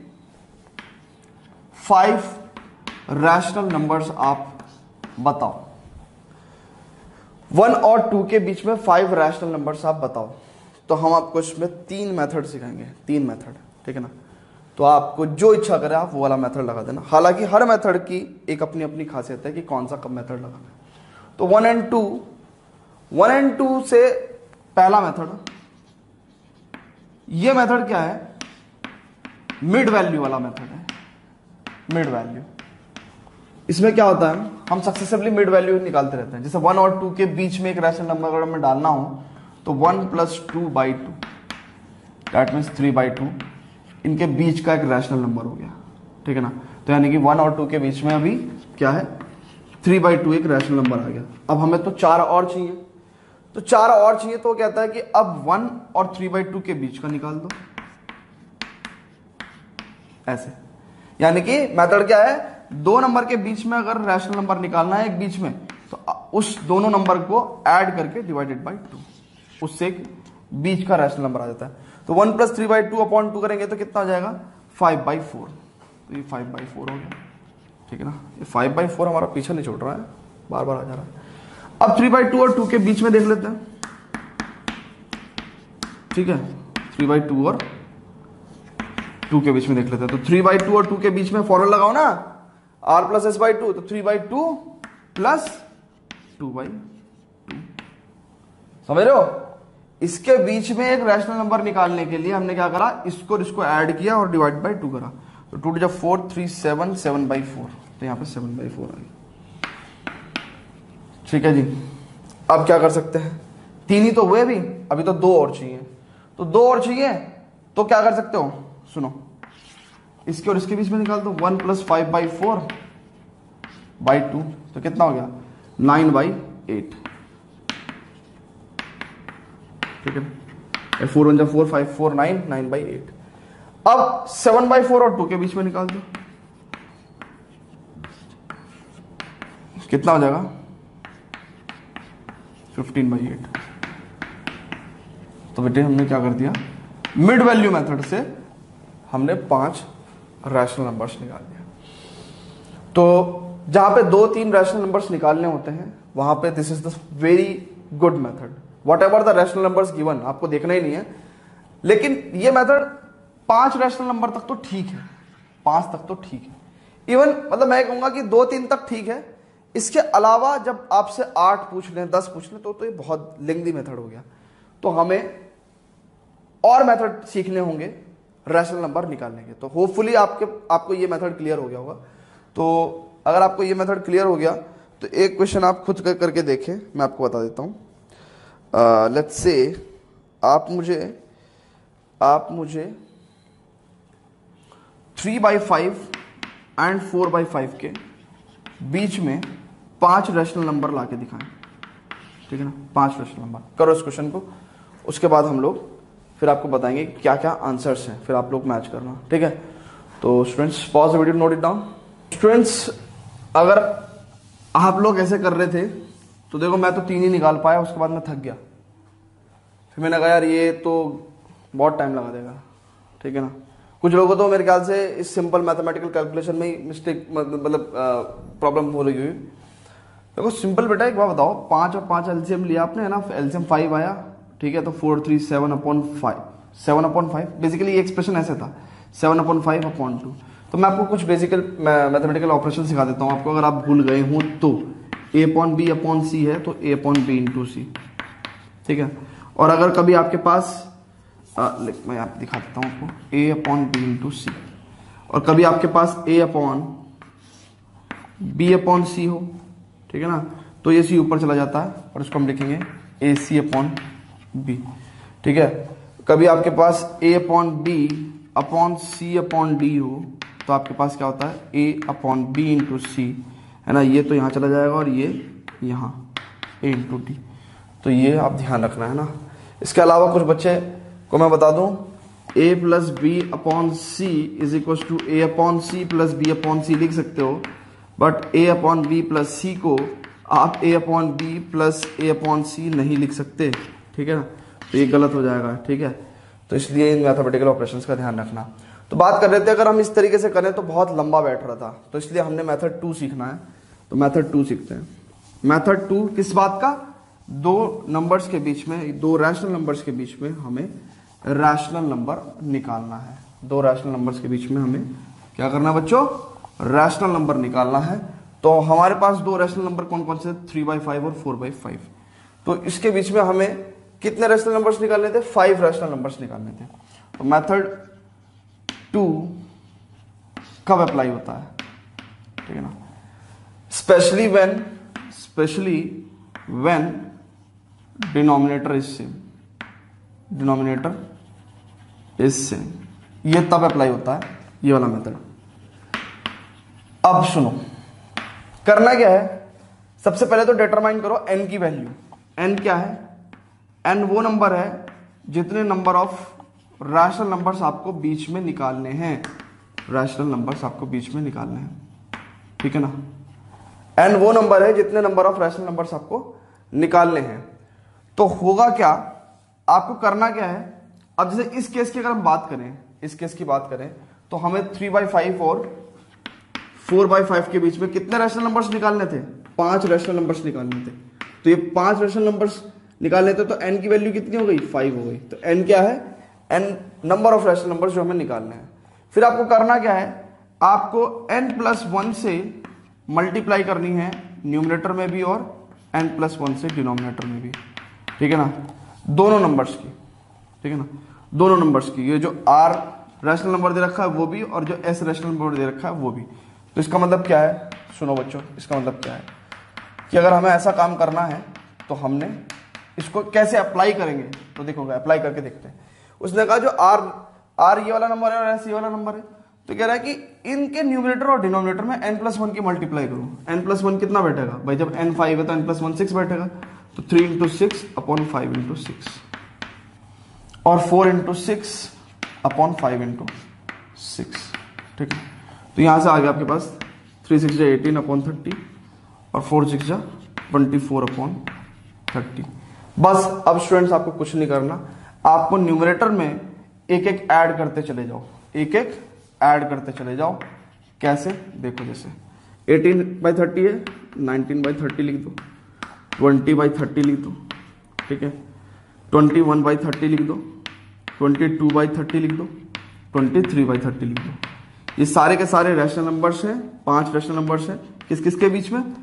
5 रैशनल नंबर्स आप बताओ। 1 और 2 के बीच में 5 रैशनल नंबर्स आप बताओ। तो हम आपको इसमें 3 मेथड सिखाएंगे, 3 मेथड, ठीक है ना। तो आपको जो इच्छा करे आप वो वाला मेथड लगा देना। हालांकि हर मेथड की एक अपनी अपनी खासियत है कि कौन सा कब मेथड लगाना है। तो 1 एंड 2 से पहला मेथड, ये मेथड क्या है, मिड वैल्यू वाला मेथड है, मिड वैल्यू। इसमें क्या होता है, हम सक्सेसिवली मिड वैल्यू निकालते रहते हैं। जैसे 1 और 2 के बीच में एक रैशनल नंबर अगर हमें डालना हो तो 1 + 2/2 दैट मीन्स 3/2 इनके बीच का एक रैशनल नंबर हो गया, ठीक है ना। तो यानी कि 1 और 2 के बीच में अभी क्या है, 3/2 एक रैशनल नंबर आ गया। अब हमें तो 4 और चाहिए, तो 4 और चाहिए, तो कहता है कि अब 1 और 3/2 के बीच का निकाल दो, ऐसे। यानी कि मेथड क्या है, दो नंबर के बीच में अगर रैशनल नंबर निकालना है एक बीच में, तो उस दोनों नंबर को ऐड करके डिवाइडेड बाई 2, उससे एक बीच का रैशनल नंबर आ जाता है। तो 1 + 3/2/2 करेंगे तो कितना आ जाएगा, 5/4। तो ये 5/4 हो गया, ठीक है ना। ये 5/4 हमारा पीछे नहीं छूट रहा है, बार बार आ जा रहा है। अब 3/2 और 2 के बीच में देख लेते हैं, ठीक है। 3/2 और 2 के बीच में देख लेते हैं। तो 3/2 और 2 के बीच में फॉर्मूला लगाओ ना, r + s/2, तो 3/2 + 2/2, समझ रहे हो। इसके बीच में एक रैशनल नंबर निकालने के लिए हमने क्या करा, इसको इसको ऐड किया और डिवाइड बाई 2 करा। तो 2 × 4 3 7 7/4, तो यहाँ पे 7/4 आ गई, ठीक है जी। अब क्या कर सकते हैं, 3 ही तो हुए अभी तो 2 और चाहिए। तो 2 और चाहिए तो क्या कर सकते हो, सुनो, इसके और इसके बीच में निकाल दो। 1 + 5/4/2, तो कितना हो गया, 9/8, ठीक है। 4 × 4 5 4 9 9/8। अब 7/4 और 2 के बीच में निकाल दो, कितना हो जाएगा, 15/8। तो बेटे हमने क्या कर दिया, मिड वैल्यू मेथड से हमने 5 रैशनल नंबर्स निकाल दिया। तो जहां पे 2-3 रैशनल नंबर्स निकालने होते हैं वहां पे this is the very good method. Whatever the rational numbers given, आपको देखना ही नहीं है, लेकिन ये मेथड 5 रैशनल नंबर तक तो ठीक है, 5 तक तो ठीक है। इवन मतलब मैं कहूंगा कि 2-3 तक ठीक है। इसके अलावा जब आपसे 8 पूछ लें, 10 पूछ लें, तो ये बहुत लेंथी मेथड हो गया। तो हमें और मेथड सीखने होंगे रैशनल नंबर निकालने के। तो होपफुली आपको ये मेथड क्लियर हो गया होगा। तो अगर आपको ये मेथड क्लियर हो गया तो एक क्वेश्चन आप खुद करके देखें, मैं आपको बता देता हूं। लेट्स से आप मुझे 3/5 एंड 4/5 के बीच में 5 रैशनल नंबर लाके दिखाएं, ठीक है ना। 5 रैशनल नंबर करो इस क्वेश्चन को, उसके बाद हम लोग फिर आपको बताएंगे क्या क्या आंसर्स हैं, फिर आप लोग मैच करना, ठीक है। तो students pause the video, note it down. Students अगर आप लोग ऐसे कर रहे थे तो देखो मैं तो 3 ही निकाल पाया, उसके बाद मैं थक गया। फिर मैंने कहा यार ये तो बहुत टाइम लगा देगा, ठीक है ना। कुछ लोगों को तो मेरे ख्याल से इस सिंपल मैथमेटिकल कैलकुलेशन में ही मिस्टेक मतलब प्रॉब्लम हो रही हुई। देखो सिंपल बेटा, एक बात बताओ, 5 और 5 एलसीएम लिया आपने, है ना, एलसीएम 5 आया, ठीक है। तो 4 3 7/5, 7/5 बेसिकली ये एक्सप्रेशन ऐसे था, 7/5/2। तो मैं आपको कुछ बेसिकल मैथमेटिकल ऑपरेशन सिखा देता हूँ आपको, अगर आप भूल गए हो तो। A/B/C है तो A/B/C, ठीक है। और अगर कभी आपके पास मैं आप दिखा देता हूँ आपको, A/B/C, और कभी आपके पास A/B/C हो, ठीक है ना, तो ये C ऊपर चला जाता है और इसको हम लिखेंगे AC/B, ठीक है। कभी आपके पास A/B/C/D हो तो आपके पास क्या होता है, A/B/C, है ना। ये तो यहाँ चला जाएगा और ये यहाँ A/D। तो ये आप ध्यान रखना, है ना। इसके अलावा कुछ बच्चे को मैं बता दूं, A + B/C = A/C + B/C लिख सकते हो, बट A/B + C को आप A/B + A/C नहीं लिख सकते, ठीक है ना। तो ये गलत हो जाएगा, ठीक है। तो इसलिए इन मैथमेटिकल ऑपरेशंस का ध्यान रखना। तो बात कर रहे थे, अगर हम इस तरीके से करें तो बहुत लंबा बैठ रहा था, तो इसलिए हमने मेथड 2 सीखना है। तो मेथड 2 सीखते हैं। मेथड 2 किस बात का, 2 नंबर्स के बीच में, 2 रैशनल नंबर्स के बीच में हमें रैशनल नंबर निकालना है। 2 रैशनल नंबर्स के बीच में हमें क्या करना है बच्चों, रैशनल नंबर निकालना है। तो हमारे पास 2 रैशनल नंबर कौन कौन से, 3/5 और 4/5। तो इसके बीच में हमें कितने रैशनल नंबर्स निकालने थे? 5 रैशनल नंबर्स निकालने थे। तो मेथड 2 कब अप्लाई होता है? ठीक है ना, specially when denominator is same, ये तब अप्लाई होता है ये वाला मेथड। अब सुनो, करना क्या है, सबसे पहले तो डिटरमाइन करो n की वैल्यू। n क्या है? n वो नंबर है जितने नंबर ऑफ रैशनल नंबर्स आपको बीच में निकालने हैं, ठीक है ना। n वो नंबर है जितने नंबर ऑफ रैशनल नंबर्स आपको निकालने हैं। तो होगा क्या, आपको करना क्या है, अब जैसे इस केस की अगर हम बात करें, तो हमें 3/5 और 4/5 के बीच में कितने रैशनल नंबर्स निकालने थे? 5 रैशनल नंबर्स निकालने थे। तो ये 5 रैशनल नंबर्स निकालने थे, तो n की वैल्यू कितनी हो गई? 5 हो गई। तो n क्या है? n number of rational numbers जो हमें निकालने हैं। फिर आपको करना क्या है, आपको n+1 से मल्टीप्लाई करनी है न्यूमरेटर में भी और n+1 से डिनोमिनेटर में भी, ठीक है ना, दोनों नंबर्स की, ठीक है ना, दोनों नंबर्स की। ये जो r रैशनल नंबर दे रखा है वो भी, और जो s रैशनल नंबर दे रखा है वो भी। तो इसका मतलब क्या है, सुनो बच्चों, इसका मतलब क्या है कि अगर हमें ऐसा काम करना है तो हमने इसको कैसे अप्लाई करेंगे, तो देखो अप्लाई करके देखते हैं। उसने कहा जो r ये वाला नंबर है और s ये वाला नंबर है, तो कह रहा है कि इनके न्यूमरेटर और डिनोमिनेटर में n+1 की मल्टीप्लाई करो। n+1 कितना बैठेगा भाई? जब n 5 है तो n+1 6 बैठेगा, तो 3 × 6 अपॉन 5 × 6 और 4 × 6 अपॉन 5 × 6, ठीक है। तो यहां से आ गया आपके पास 3 6 18 अपॉन 30 और 4 6 24 अपॉन 30। बस अब स्टूडेंट्स आपको कुछ नहीं करना, आपको न्यूमरेटर में एक एक ऐड करते चले जाओ, कैसे देखो, जैसे 18/30 है, 19/30 लिख दो, 20/30 लिख दो, ठीक है, 21/30 लिख दो, 22/30 लिख दो, 23/30 लिख दो। ये सारे के सारे रैशनल नंबर्स हैं, 5 रैशनल नंबर्स हैं। किस किस के बीच में?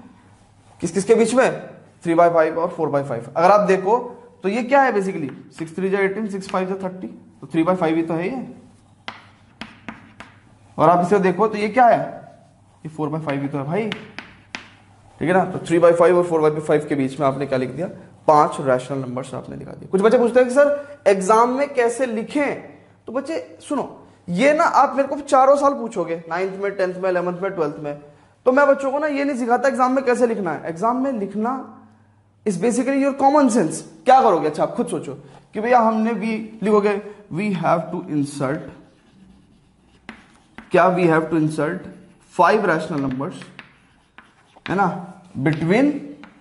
3/5 और 4/5। अगर आप देखो तो ये क्या है बेसिकली, 6 3 18, 6 5 30, तो 3/5 ही तो है ये। और आप इसे देखो तो ये क्या है, ये 4/5 ही तो है भाई, ठीक है ना। तो 3/5 और 4/5 के बीच में आपने क्या लिख दिया? 5 रैशनल नंबर्स आपने दिखा दिया। कुछ बच्चे पूछते हैं कि सर एग्जाम में कैसे लिखें, तो बच्चे सुनो, ये ना आप मेरे को चारों साल पूछोगे, 9th में, 10th में, 11th में, 12th में, तो मैं बच्चों को ना ये नहीं सिखाता एग्जाम में कैसे लिखना है। एग्जाम में लिखना is basically your common sense. क्या करोगे, अच्छा आप खुद सोचो कि भैया हमने वी लिखोगे, we have to insert 5 rational numbers, है ना, बिटवीन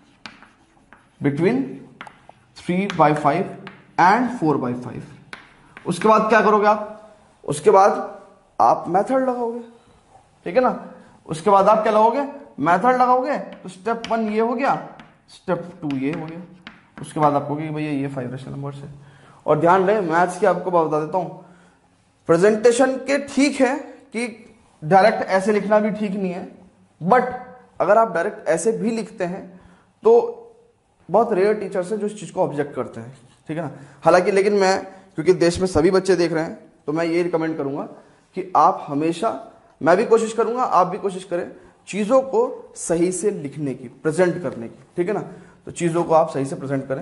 3/5 एंड 4/5। उसके बाद क्या करोगे आप? उसके बाद आप मेथड लगाओगे, ठीक है ना। उसके बाद आप क्या लगाओगे? मेथड लगाओगे। तो स्टेप 1 ये हो गया, स्टेप 2 ये हो गया। उसके बाद आपको कि भैया ये 5 रैशनल नंबर्स है। और ध्यान रहे, मैथ्स की आपको बात बता देता हूं, प्रेजेंटेशन के ठीक है कि डायरेक्ट ऐसे लिखना भी ठीक नहीं है, बट अगर आप डायरेक्ट ऐसे भी लिखते हैं तो बहुत रेयर टीचर्स हैं जो इस चीज को ऑब्जेक्ट करते हैं, ठीक है ना। हालांकि लेकिन मैं, क्योंकि देश में सभी बच्चे देख रहे हैं, तो मैं ये रिकमेंड करूंगा कि आप हमेशा, मैं भी कोशिश करूंगा, आप भी कोशिश करें चीजों को सही से लिखने की, प्रेजेंट करने की, ठीक है ना। तो चीजों को आप सही से प्रेजेंट करें,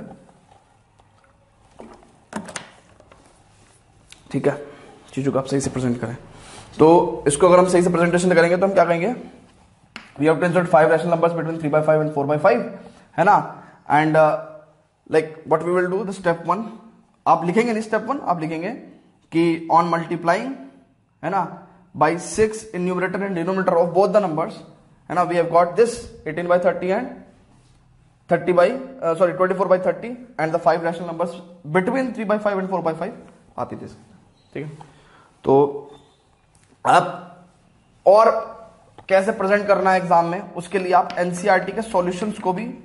ठीक है, चीजों को आप सही से प्रेजेंट करें। तो इसको अगर हम सही से प्रेजेंटेशन करेंगे तो हम क्या कहेंगे? We have to insert 5 rational numbers between 3/5 and 4/5, है ना। And like what we will do, the step 1 आप लिखेंगे नहीं, स्टेप 1 आप लिखेंगे कि ऑन मल्टीप्लाइंग, है ना, by 6 in numerator and denominator of both the numbers, है ना, we have got this 18/30 and 24/30 and the 5 rational numbers between 3/5 and 4/5 आप ही दे सकते हैं, ठीक है। तो आप और कैसे प्रेजेंट करना है एग्जाम में, उसके लिए आप एनसीईआरटी के सॉल्यूशंस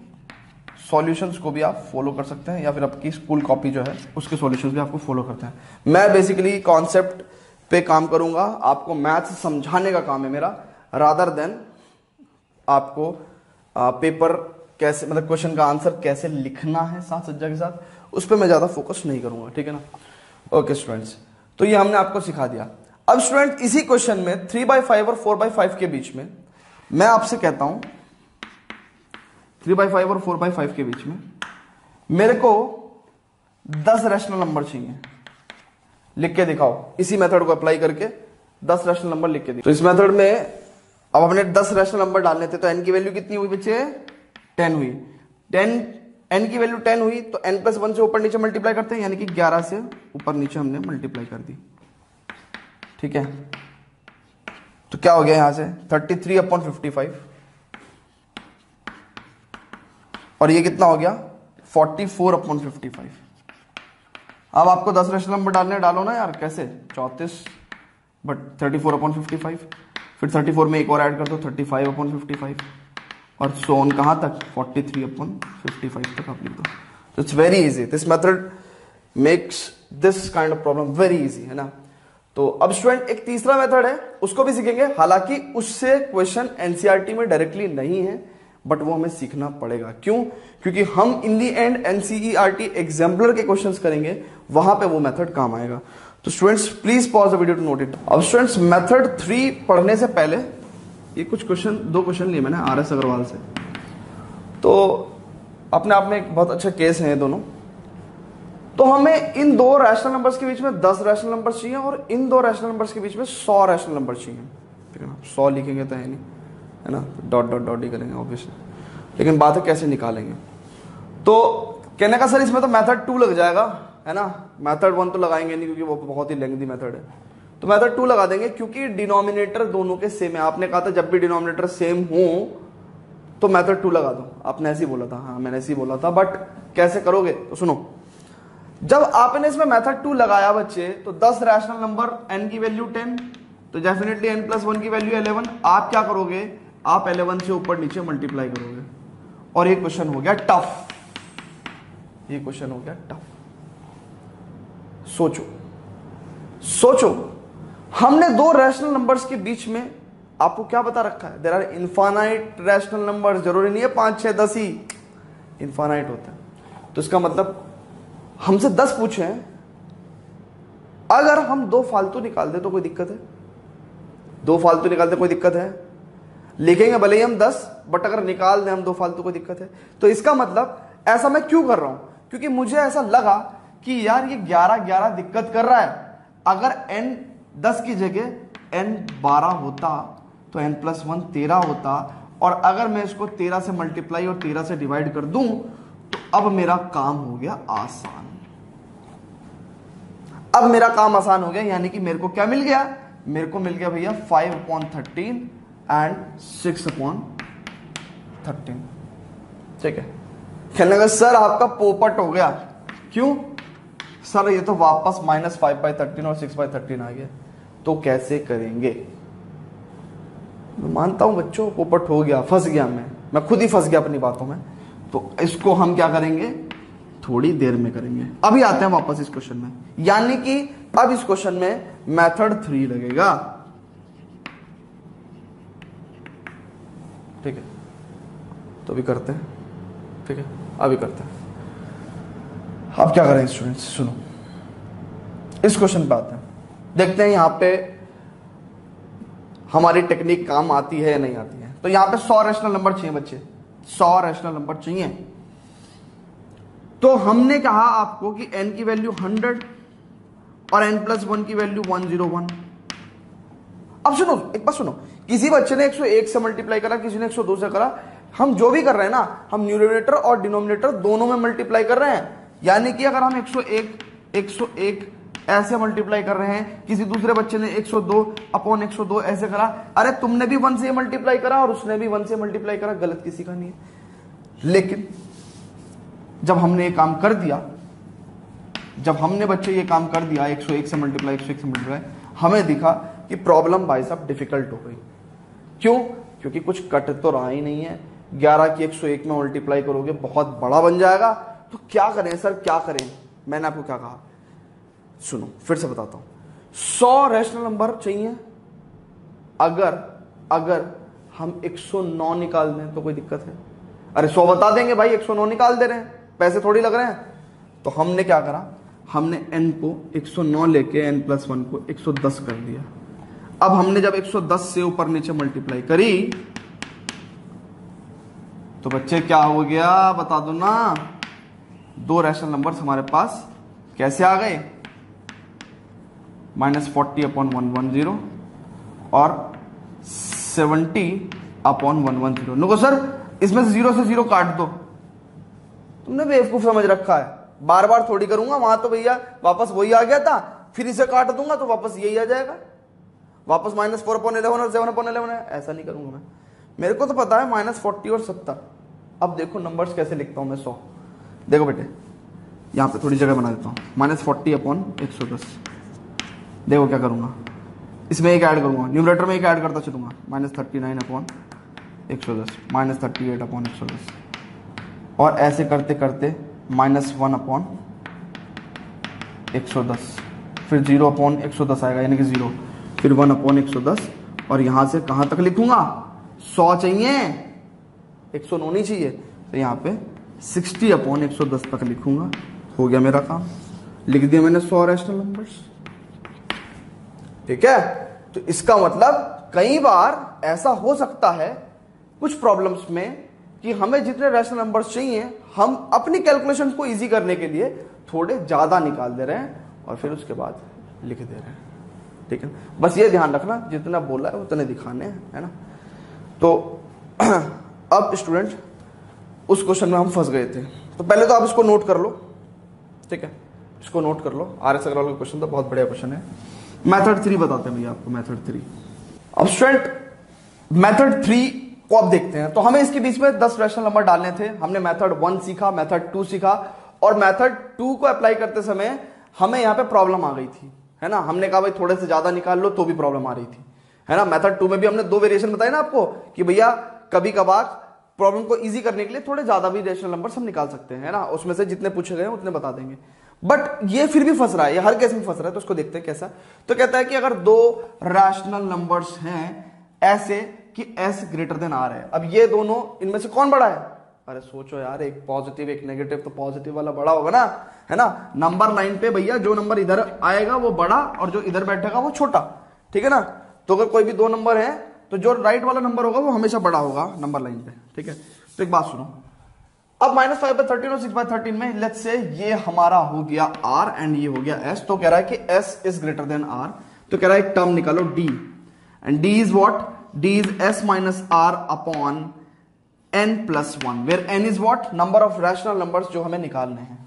को भी आप फॉलो कर सकते हैं, या फिर आपकी स्कूल कॉपी जो है उसके सॉल्यूशंस भी आपको फॉलो करते हैं। मैं बेसिकली कॉन्सेप्ट पे काम करूंगा, आपको मैथ्स समझाने का काम है मेरा, रादर देन आपको पेपर कैसे, मतलब क्वेश्चन का आंसर कैसे लिखना है साथ सज्जा के साथ, उस पर मैं ज़्यादा फोकस नहीं करूँगा, ठीक है ना। ओके स्टूडेंट्स, तो ये हमने आपको सिखा दिया। अब स्टूडेंट इसी क्वेश्चन में 3/5 और 4/5 के बीच में मैं आपसे कहता हूं 3/5 और 4/5 के बीच में मेरे को 10 रैशनल नंबर चाहिए। लिख के दिखाओ, इसी मेथड को अप्लाई करके 10 रैशनल नंबर लिख के दिखाओ। तो इस मेथड में अब हमने 10 रैशनल नंबर डालने थे, तो n की वैल्यू कितनी हुई बच्चे? 10 हुई। 10 n की वैल्यू 10 हुई तो n+1 से ऊपर नीचे मल्टीप्लाई करते हैं, यानी कि 11 से ऊपर नीचे हमने मल्टीप्लाई कर दी, ठीक है। तो क्या हो गया यहां से 33/55 और ये कितना हो गया 44/55। अब आपको 10 रैशनल नंबर डालने डालो ना यार, कैसे 34 बट 34/55, फिर 34 में एक और ऐड कर दो 35/55 और सोन कहां तक 43/55 तक आप लिख दो। तो it's very easy, this method makes this kind of problem very easy, है ना। तो अब स्टूडेंट एक तीसरा मेथड है, उसको भी सीखेंगे, हालांकि उससे क्वेश्चन एनसीईआरटी में डायरेक्टली नहीं है, बट वो हमें सीखना पड़ेगा। क्यों? क्योंकि हम in the end NCERT exemplar के क्वेश्चंस करेंगे, वहां पे वो मेथड काम आएगा। तो students please pause the video to note it. अब स्टूडेंट्स मेथड 3 पढ़ने से पहले ये कुछ क्वेश्चन, 2 क्वेश्चन लिए मैंने आरएस अग्रवाल से, तो अपने आप में एक बहुत अच्छा केस है ये दोनों। तो हमें इन 2 रैशनल नंबर्स के बीच में 10 रैशनल नंबर चाहिए और इन 2 रैशनल नंबर्स के बीच में 100 रैशनल नंबर चाहिए, ठीक है ना। 100 लिखेंगे तो है नहीं, है ना, डॉट डॉट डॉट ही करेंगे ऑब्वियसली, लेकिन बात है कैसे निकालेंगे। तो कहने का सर इसमें तो मेथड 2 लग जाएगा, है ना, मेथड 1 तो लगाएंगे नहीं क्योंकि वो बहुत ही लेंथी मेथड है, तो मेथड 2 लगा देंगे क्योंकि डिनोमिनेटर दोनों के सेम है। आपने कहा था जब भी डिनोमिनेटर सेम हो तो मेथड 2 लगा दो, आपने ऐसे ही बोला था, हाँ मैंने ऐसे ही बोला था। बट कैसे करोगे तो सुनो, जब आपने इसमें मेथड 2 लगाया बच्चे, तो 10 रैशनल नंबर n की वैल्यू 10, तो डेफिनेटली n+1 की वैल्यू 11। आप क्या करोगे, आप 11 से ऊपर नीचे मल्टीप्लाई करोगे और ये क्वेश्चन हो गया टफ, ये क्वेश्चन हो गया टफ। सोचो सोचो, हमने 2 रैशनल नंबर्स के बीच में आपको क्या बता रखा है, there are infinite rational number, जरूरी नहीं है 5 6 10 ही, इनफाइनाइट होता है। तो इसका मतलब हमसे 10 पूछे हैं, अगर हम 2 फालतू निकाल दे तो कोई दिक्कत है? 2 फालतू निकाल दे कोई दिक्कत है? लिखेंगे भले ही हम 10, बट अगर निकाल दें हम 2 फालतू कोई दिक्कत है? तो इसका मतलब ऐसा मैं क्यों कर रहा हूं, क्योंकि मुझे ऐसा लगा कि यार ये 11 दिक्कत कर रहा है। अगर n 10 की जगह n 12 होता तो n+1 13 होता, और अगर मैं इसको 13 से मल्टीप्लाई और 13 से डिवाइड कर दूं तो अब मेरा काम हो गया आसान। अब मेरा काम आसान हो गया, यानी कि मेरे को क्या मिल गया, मेरे को मिल गया भैया 5/13 एंड 6/13, ठीक है। कहने लगा सर आपका पोपट हो गया, क्यों सर, ये तो वापस -5/13 और 6/13 आ गया, तो कैसे करेंगे? मैं मानता हूं बच्चों पोपट हो गया, फंस गया, मैं खुद ही फंस गया अपनी बातों में। तो इसको हम क्या करेंगे, थोड़ी देर में करेंगे। अभी आते हैं वापस इस क्वेश्चन में, यानी कि अब इस क्वेश्चन में मेथड 3 लगेगा, ठीक है। तो अभी करते हैं, ठीक है, अभी करते हैं। अब क्या करें स्टूडेंट्स, सुनो, इस क्वेश्चन पे आते हैं, देखते हैं यहां पे हमारी टेक्निक काम आती है या नहीं आती है। तो यहां पे 100 रैशनल नंबर चाहिए बच्चे, 100 रैशनल नंबर चाहिए। तो हमने कहा आपको कि n की वैल्यू 100 और n+1 की वैल्यू 101। अब सुनो, एक बात सुनो, किसी बच्चे ने 101 से मल्टीप्लाई करा, किसी ने 102 से करा, हम जो भी कर रहे हैं ना, हम न्यूमरेटर और डिनोमिनेटर दोनों में मल्टीप्लाई कर रहे हैं। यानी कि अगर हम 101 ऐसे मल्टीप्लाई कर रहे हैं, किसी दूसरे बच्चे ने 102/102 ऐसे करा, अरे तुमने भी 1 से मल्टीप्लाई करा और उसने भी 1 से मल्टीप्लाई करा, गलत किसी का नहीं है। लेकिन जब हमने ये काम कर दिया, जब हमने बच्चे ये काम कर दिया 101 से मल्टीप्लाई, 101 से मल्टीप्लाई, हमें दिखा कि प्रॉब्लम भाई साहब डिफिकल्ट हो गई। क्यों? क्योंकि कुछ कट तो रहा ही नहीं है। 11 की 101 में मल्टीप्लाई करोगे बहुत बड़ा बन जाएगा। तो क्या करें सर, क्या करें? मैंने आपको क्या कहा, सुनो फिर से बताता हूं। 100 रैशनल नंबर चाहिए, अगर हम 109 निकाल दें तो कोई दिक्कत है? अरे 100 बता देंगे भाई, 109 निकाल दे रहे हैं, पैसे थोड़ी लग रहे हैं। तो हमने क्या करा, हमने n को 109 लेके n+1 को 110 कर दिया। अब हमने जब 110 से ऊपर नीचे मल्टीप्लाई करी तो बच्चे क्या हो गया बता दो ना, दो रैशनल नंबर्स हमारे पास कैसे आ गए, -40/110 और 70/110। नो सर इसमें से 0 से 0 काट दो, तुमने बेवकूफ समझ रखा है, बार बार थोड़ी करूंगा, वहां तो भैया वापस वही आ गया था, फिर इसे काट दूंगा तो वापस यही आ जाएगा, वापस -4/11 और 7/11 है, ऐसा नहीं करूंगा मैं। मेरे को तो पता है -40 और 70। अब देखो नंबर्स कैसे लिखता हूं मैं 100। देखो बेटे यहां पे थोड़ी जगह बना देता हूं, -40/110। देखो क्या करूंगा, इसमें एक ऐड करूंगा, न्यूमरेटर में एक ऐड करता चलूंगा, -39/110, -38/110, और ऐसे करते करते -1/110, फिर 0/110 आएगा यानी कि 0, फिर 1/110, और यहां से कहां तक लिखूंगा, 100 चाहिए, 109 नहीं चाहिए, तो यहां पे 60/110 तक लिखूंगा। हो गया मेरा काम, लिख दिया मैंने 100 रैशनल नंबर्स। ठीक है, तो इसका मतलब कई बार ऐसा हो सकता है कुछ प्रॉब्लम्स में कि हमें जितने रैशनल नंबर्स चाहिए हम अपनी कैलकुलेशंस को इजी करने के लिए थोड़े ज्यादा निकाल दे रहे हैं और फिर उसके बाद लिख दे रहे हैं। ठीक है, बस ये ध्यान रखना जितना बोला है उतने दिखाने हैं, है ना। तो अब स्टूडेंट उस क्वेश्चन में हम फंस गए थे, तो पहले तो आप इसको नोट कर लो। ठीक है, इसको नोट कर लो, RS अग्रवाल का क्वेश्चन तो बहुत बढ़िया क्वेश्चन है। मेथड 3 बताते हैं भैया आपको, मेथड 3। अब स्टूडेंट मेथड 3 को अब देखते हैं। तो हमें इसके बीच में 10 रैशनल नंबर डालने थे। हमने मेथड 1 सीखा, मेथड 2 सीखा, और मेथड 2 को अप्लाई करते समय हमें यहां पे प्रॉब्लम आ गई थी, है ना। हमने कहा भाई थोड़े से ज्यादा निकाल लो तो भी प्रॉब्लम आ रही थी, है ना। मेथड 2 में भी हमने 2 वेरिएशन बताए ना आपको कि भैया कभी कभार प्रॉब्लम को इजी करने के लिए थोड़े ज्यादा भी रैशनल नंबर हम निकाल सकते हैं, है ना। उसमें से जितने पूछे गए उतने बता देंगे। बट ये फिर भी फंस रहा है, ये हर केस में फंस रहा है, तो उसको देखते हैं कैसा। तो कहता है कि अगर 2 रैशनल नंबर्स हैं ऐसे कि s ग्रेटर देन r है, अब ये दोनों इनमें से कौन बड़ा है। अरे सोचो यार, एक पॉजिटिव एक नेगेटिव, तो पॉजिटिव वाला बड़ा होगा ना, है ना। नंबर लाइन पे भैया जो नंबर इधर आएगा वो बड़ा और जो इधर बैठेगा वो छोटा, ठीक है ना। तो अगर कोई भी 2 नंबर है तो जो राइट वाला नंबर होगा वो हमेशा बड़ा होगा नंबर लाइन पे, ठीक है। तो एक बात सुनो, अब -5/13 और 6/13 में लेट्स से ये हमारा हो गया r एंड ये हो गया s। तो कह रहा है कि s is greater than r, तो कह रहा है एक टर्म निकालो d, and d is what, d is s minus r upon n+1 where n is what, number of rational numbers जो हमें निकालने हैं।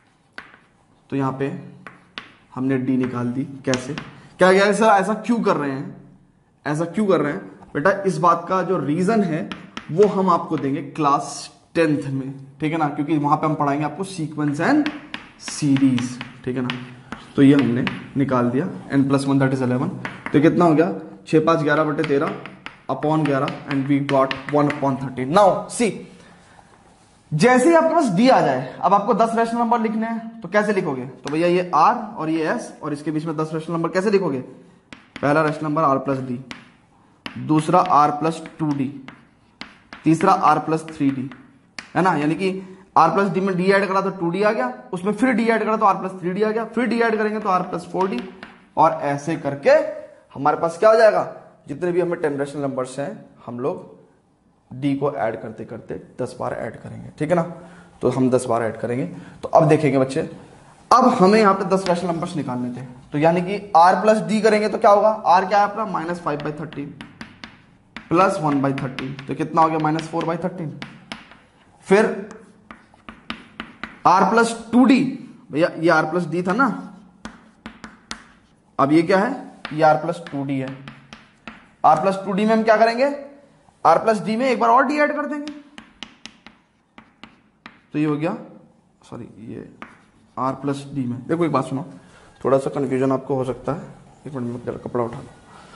तो यहां पे हमने d निकाल दी। कैसे, क्या क्या सर ऐसा क्यों कर रहे हैं, ऐसा क्यों कर रहे हैं बेटा, इस बात का जो रीजन है वो हम आपको देंगे क्लास 10th में, ठीक है ना, क्योंकि वहां पे हम पढ़ाएंगे आपको सीक्वेंस एंड सीरीज, ठीक है ना। तो ये हमने निकाल दिया, n+1 दैट इज 11, तो कितना हो गया 6 5 11/13 upon 11 and we got 1/13। Now see, जैसे ही आपके पास d आ जाए, अब आपको 10 रैशनल नंबर लिखने हैं तो कैसे लिखोगे, तो भैया ये r और ये s और इसके बीच में 10 रैशनल नंबर कैसे लिखोगे, पहला रैशनल नंबर r+d, दूसरा r+2d, तीसरा r+3d, है ना। यानी कि r+d में d ऐड करा तो 2d आ गया, उसमें फिर d ऐड करा तो r+3d आ गया, फिर d ऐड करेंगे तो r+4d, और ऐसे करके हमारे पास क्या हो जाएगा, जितने भी हमें 10 रैशनल नंबर्स हैं हम लोग d को ऐड करते करते 10 बार ऐड करेंगे, ठीक है ना। तो हम 10 बार ऐड करेंगे। तो अब देखेंगे बच्चे, अब हमें यहाँ पे 10 रैशनल नंबर्स निकालने थे, तो यानी कि r+d करेंगे तो क्या होगा, r क्या है अपना -5/13 प्लस 1/13, तो कितना हो गया -4/13। फिर r+2d, भैया ये r+d था ना, अब ये क्या है, ये r+2d है। r+2d में हम क्या करेंगे, r+d में एक बार और d ऐड कर देंगे, तो ये हो गया, सॉरी ये r+d में। देखो एक बात सुनो, थोड़ा सा कंफ्यूजन आपको हो सकता है, एक मिनट में कपड़ा उठा लो।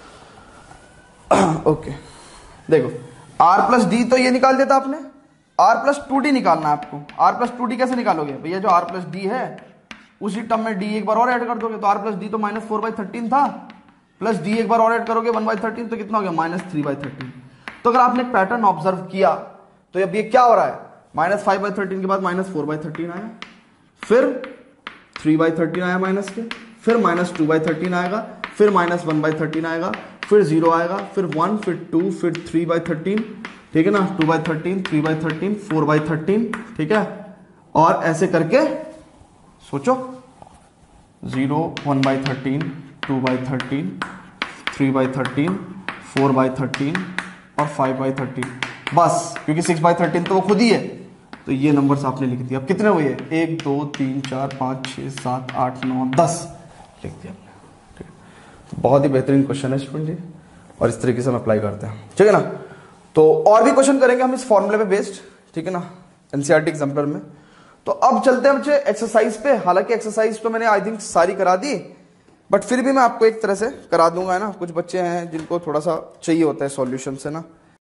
ओके देखो, r+d तो ये निकाल देता आपने, r+2d निकालना है आपको। r+2d कैसे निकालोगे भैया, जो r+d है उसी टर्म में d एक बार और ऐड कर दोगे, तो r+d तो -4/13 था, प्लस d एक बार और ऐड करोगे 1/13, तो कितना हो गया -3/13। तो अगर आपने पैटर्न ऑब्जर्व किया तो अब ये क्या हो रहा है, -5/13 के बाद -4/13 आया, फिर 3/13 आया माइनस के, फिर -2/13 आएगा, फिर -1/13 आएगा, फिर 0 आएगा, फिर 1, फिर 2, फिर 3/13, ठीक है ना, 2/13, 3/13, 4/13, ठीक है, और ऐसे करके सोचो 0, 1/13, 2/13, 3/13, 4/13 और 5/13, बस, क्योंकि 6/13 तो वो खुद ही है, तो ये नंबर्स आपने लिख दिया। अब कितने हुए? 1, 2, 3, 4, 5, 6, 7, 8, 9, 10 लिख दिया आपने। तो बहुत ही बेहतरीन क्वेश्चन है स्टूडेंट जी, और इस तरीके से हम अप्लाई करते हैं, ठीक है ना। तो और भी क्वेश्चन करेंगे हम इस फॉर्मूले पे बेस्ड, ठीक है ना, एनसीईआरटी एग्जाम्पलर में। तो अब चलते हैं बच्चे एक्सरसाइज पे। हालांकि एक्सरसाइज तो मैंने आई थिंक सारी करा दी, बट फिर भी मैं आपको एक तरह से करा दूंगा, है ना। कुछ बच्चे हैं जिनको थोड़ा सा चाहिए होता है सॉल्यूशन से ना,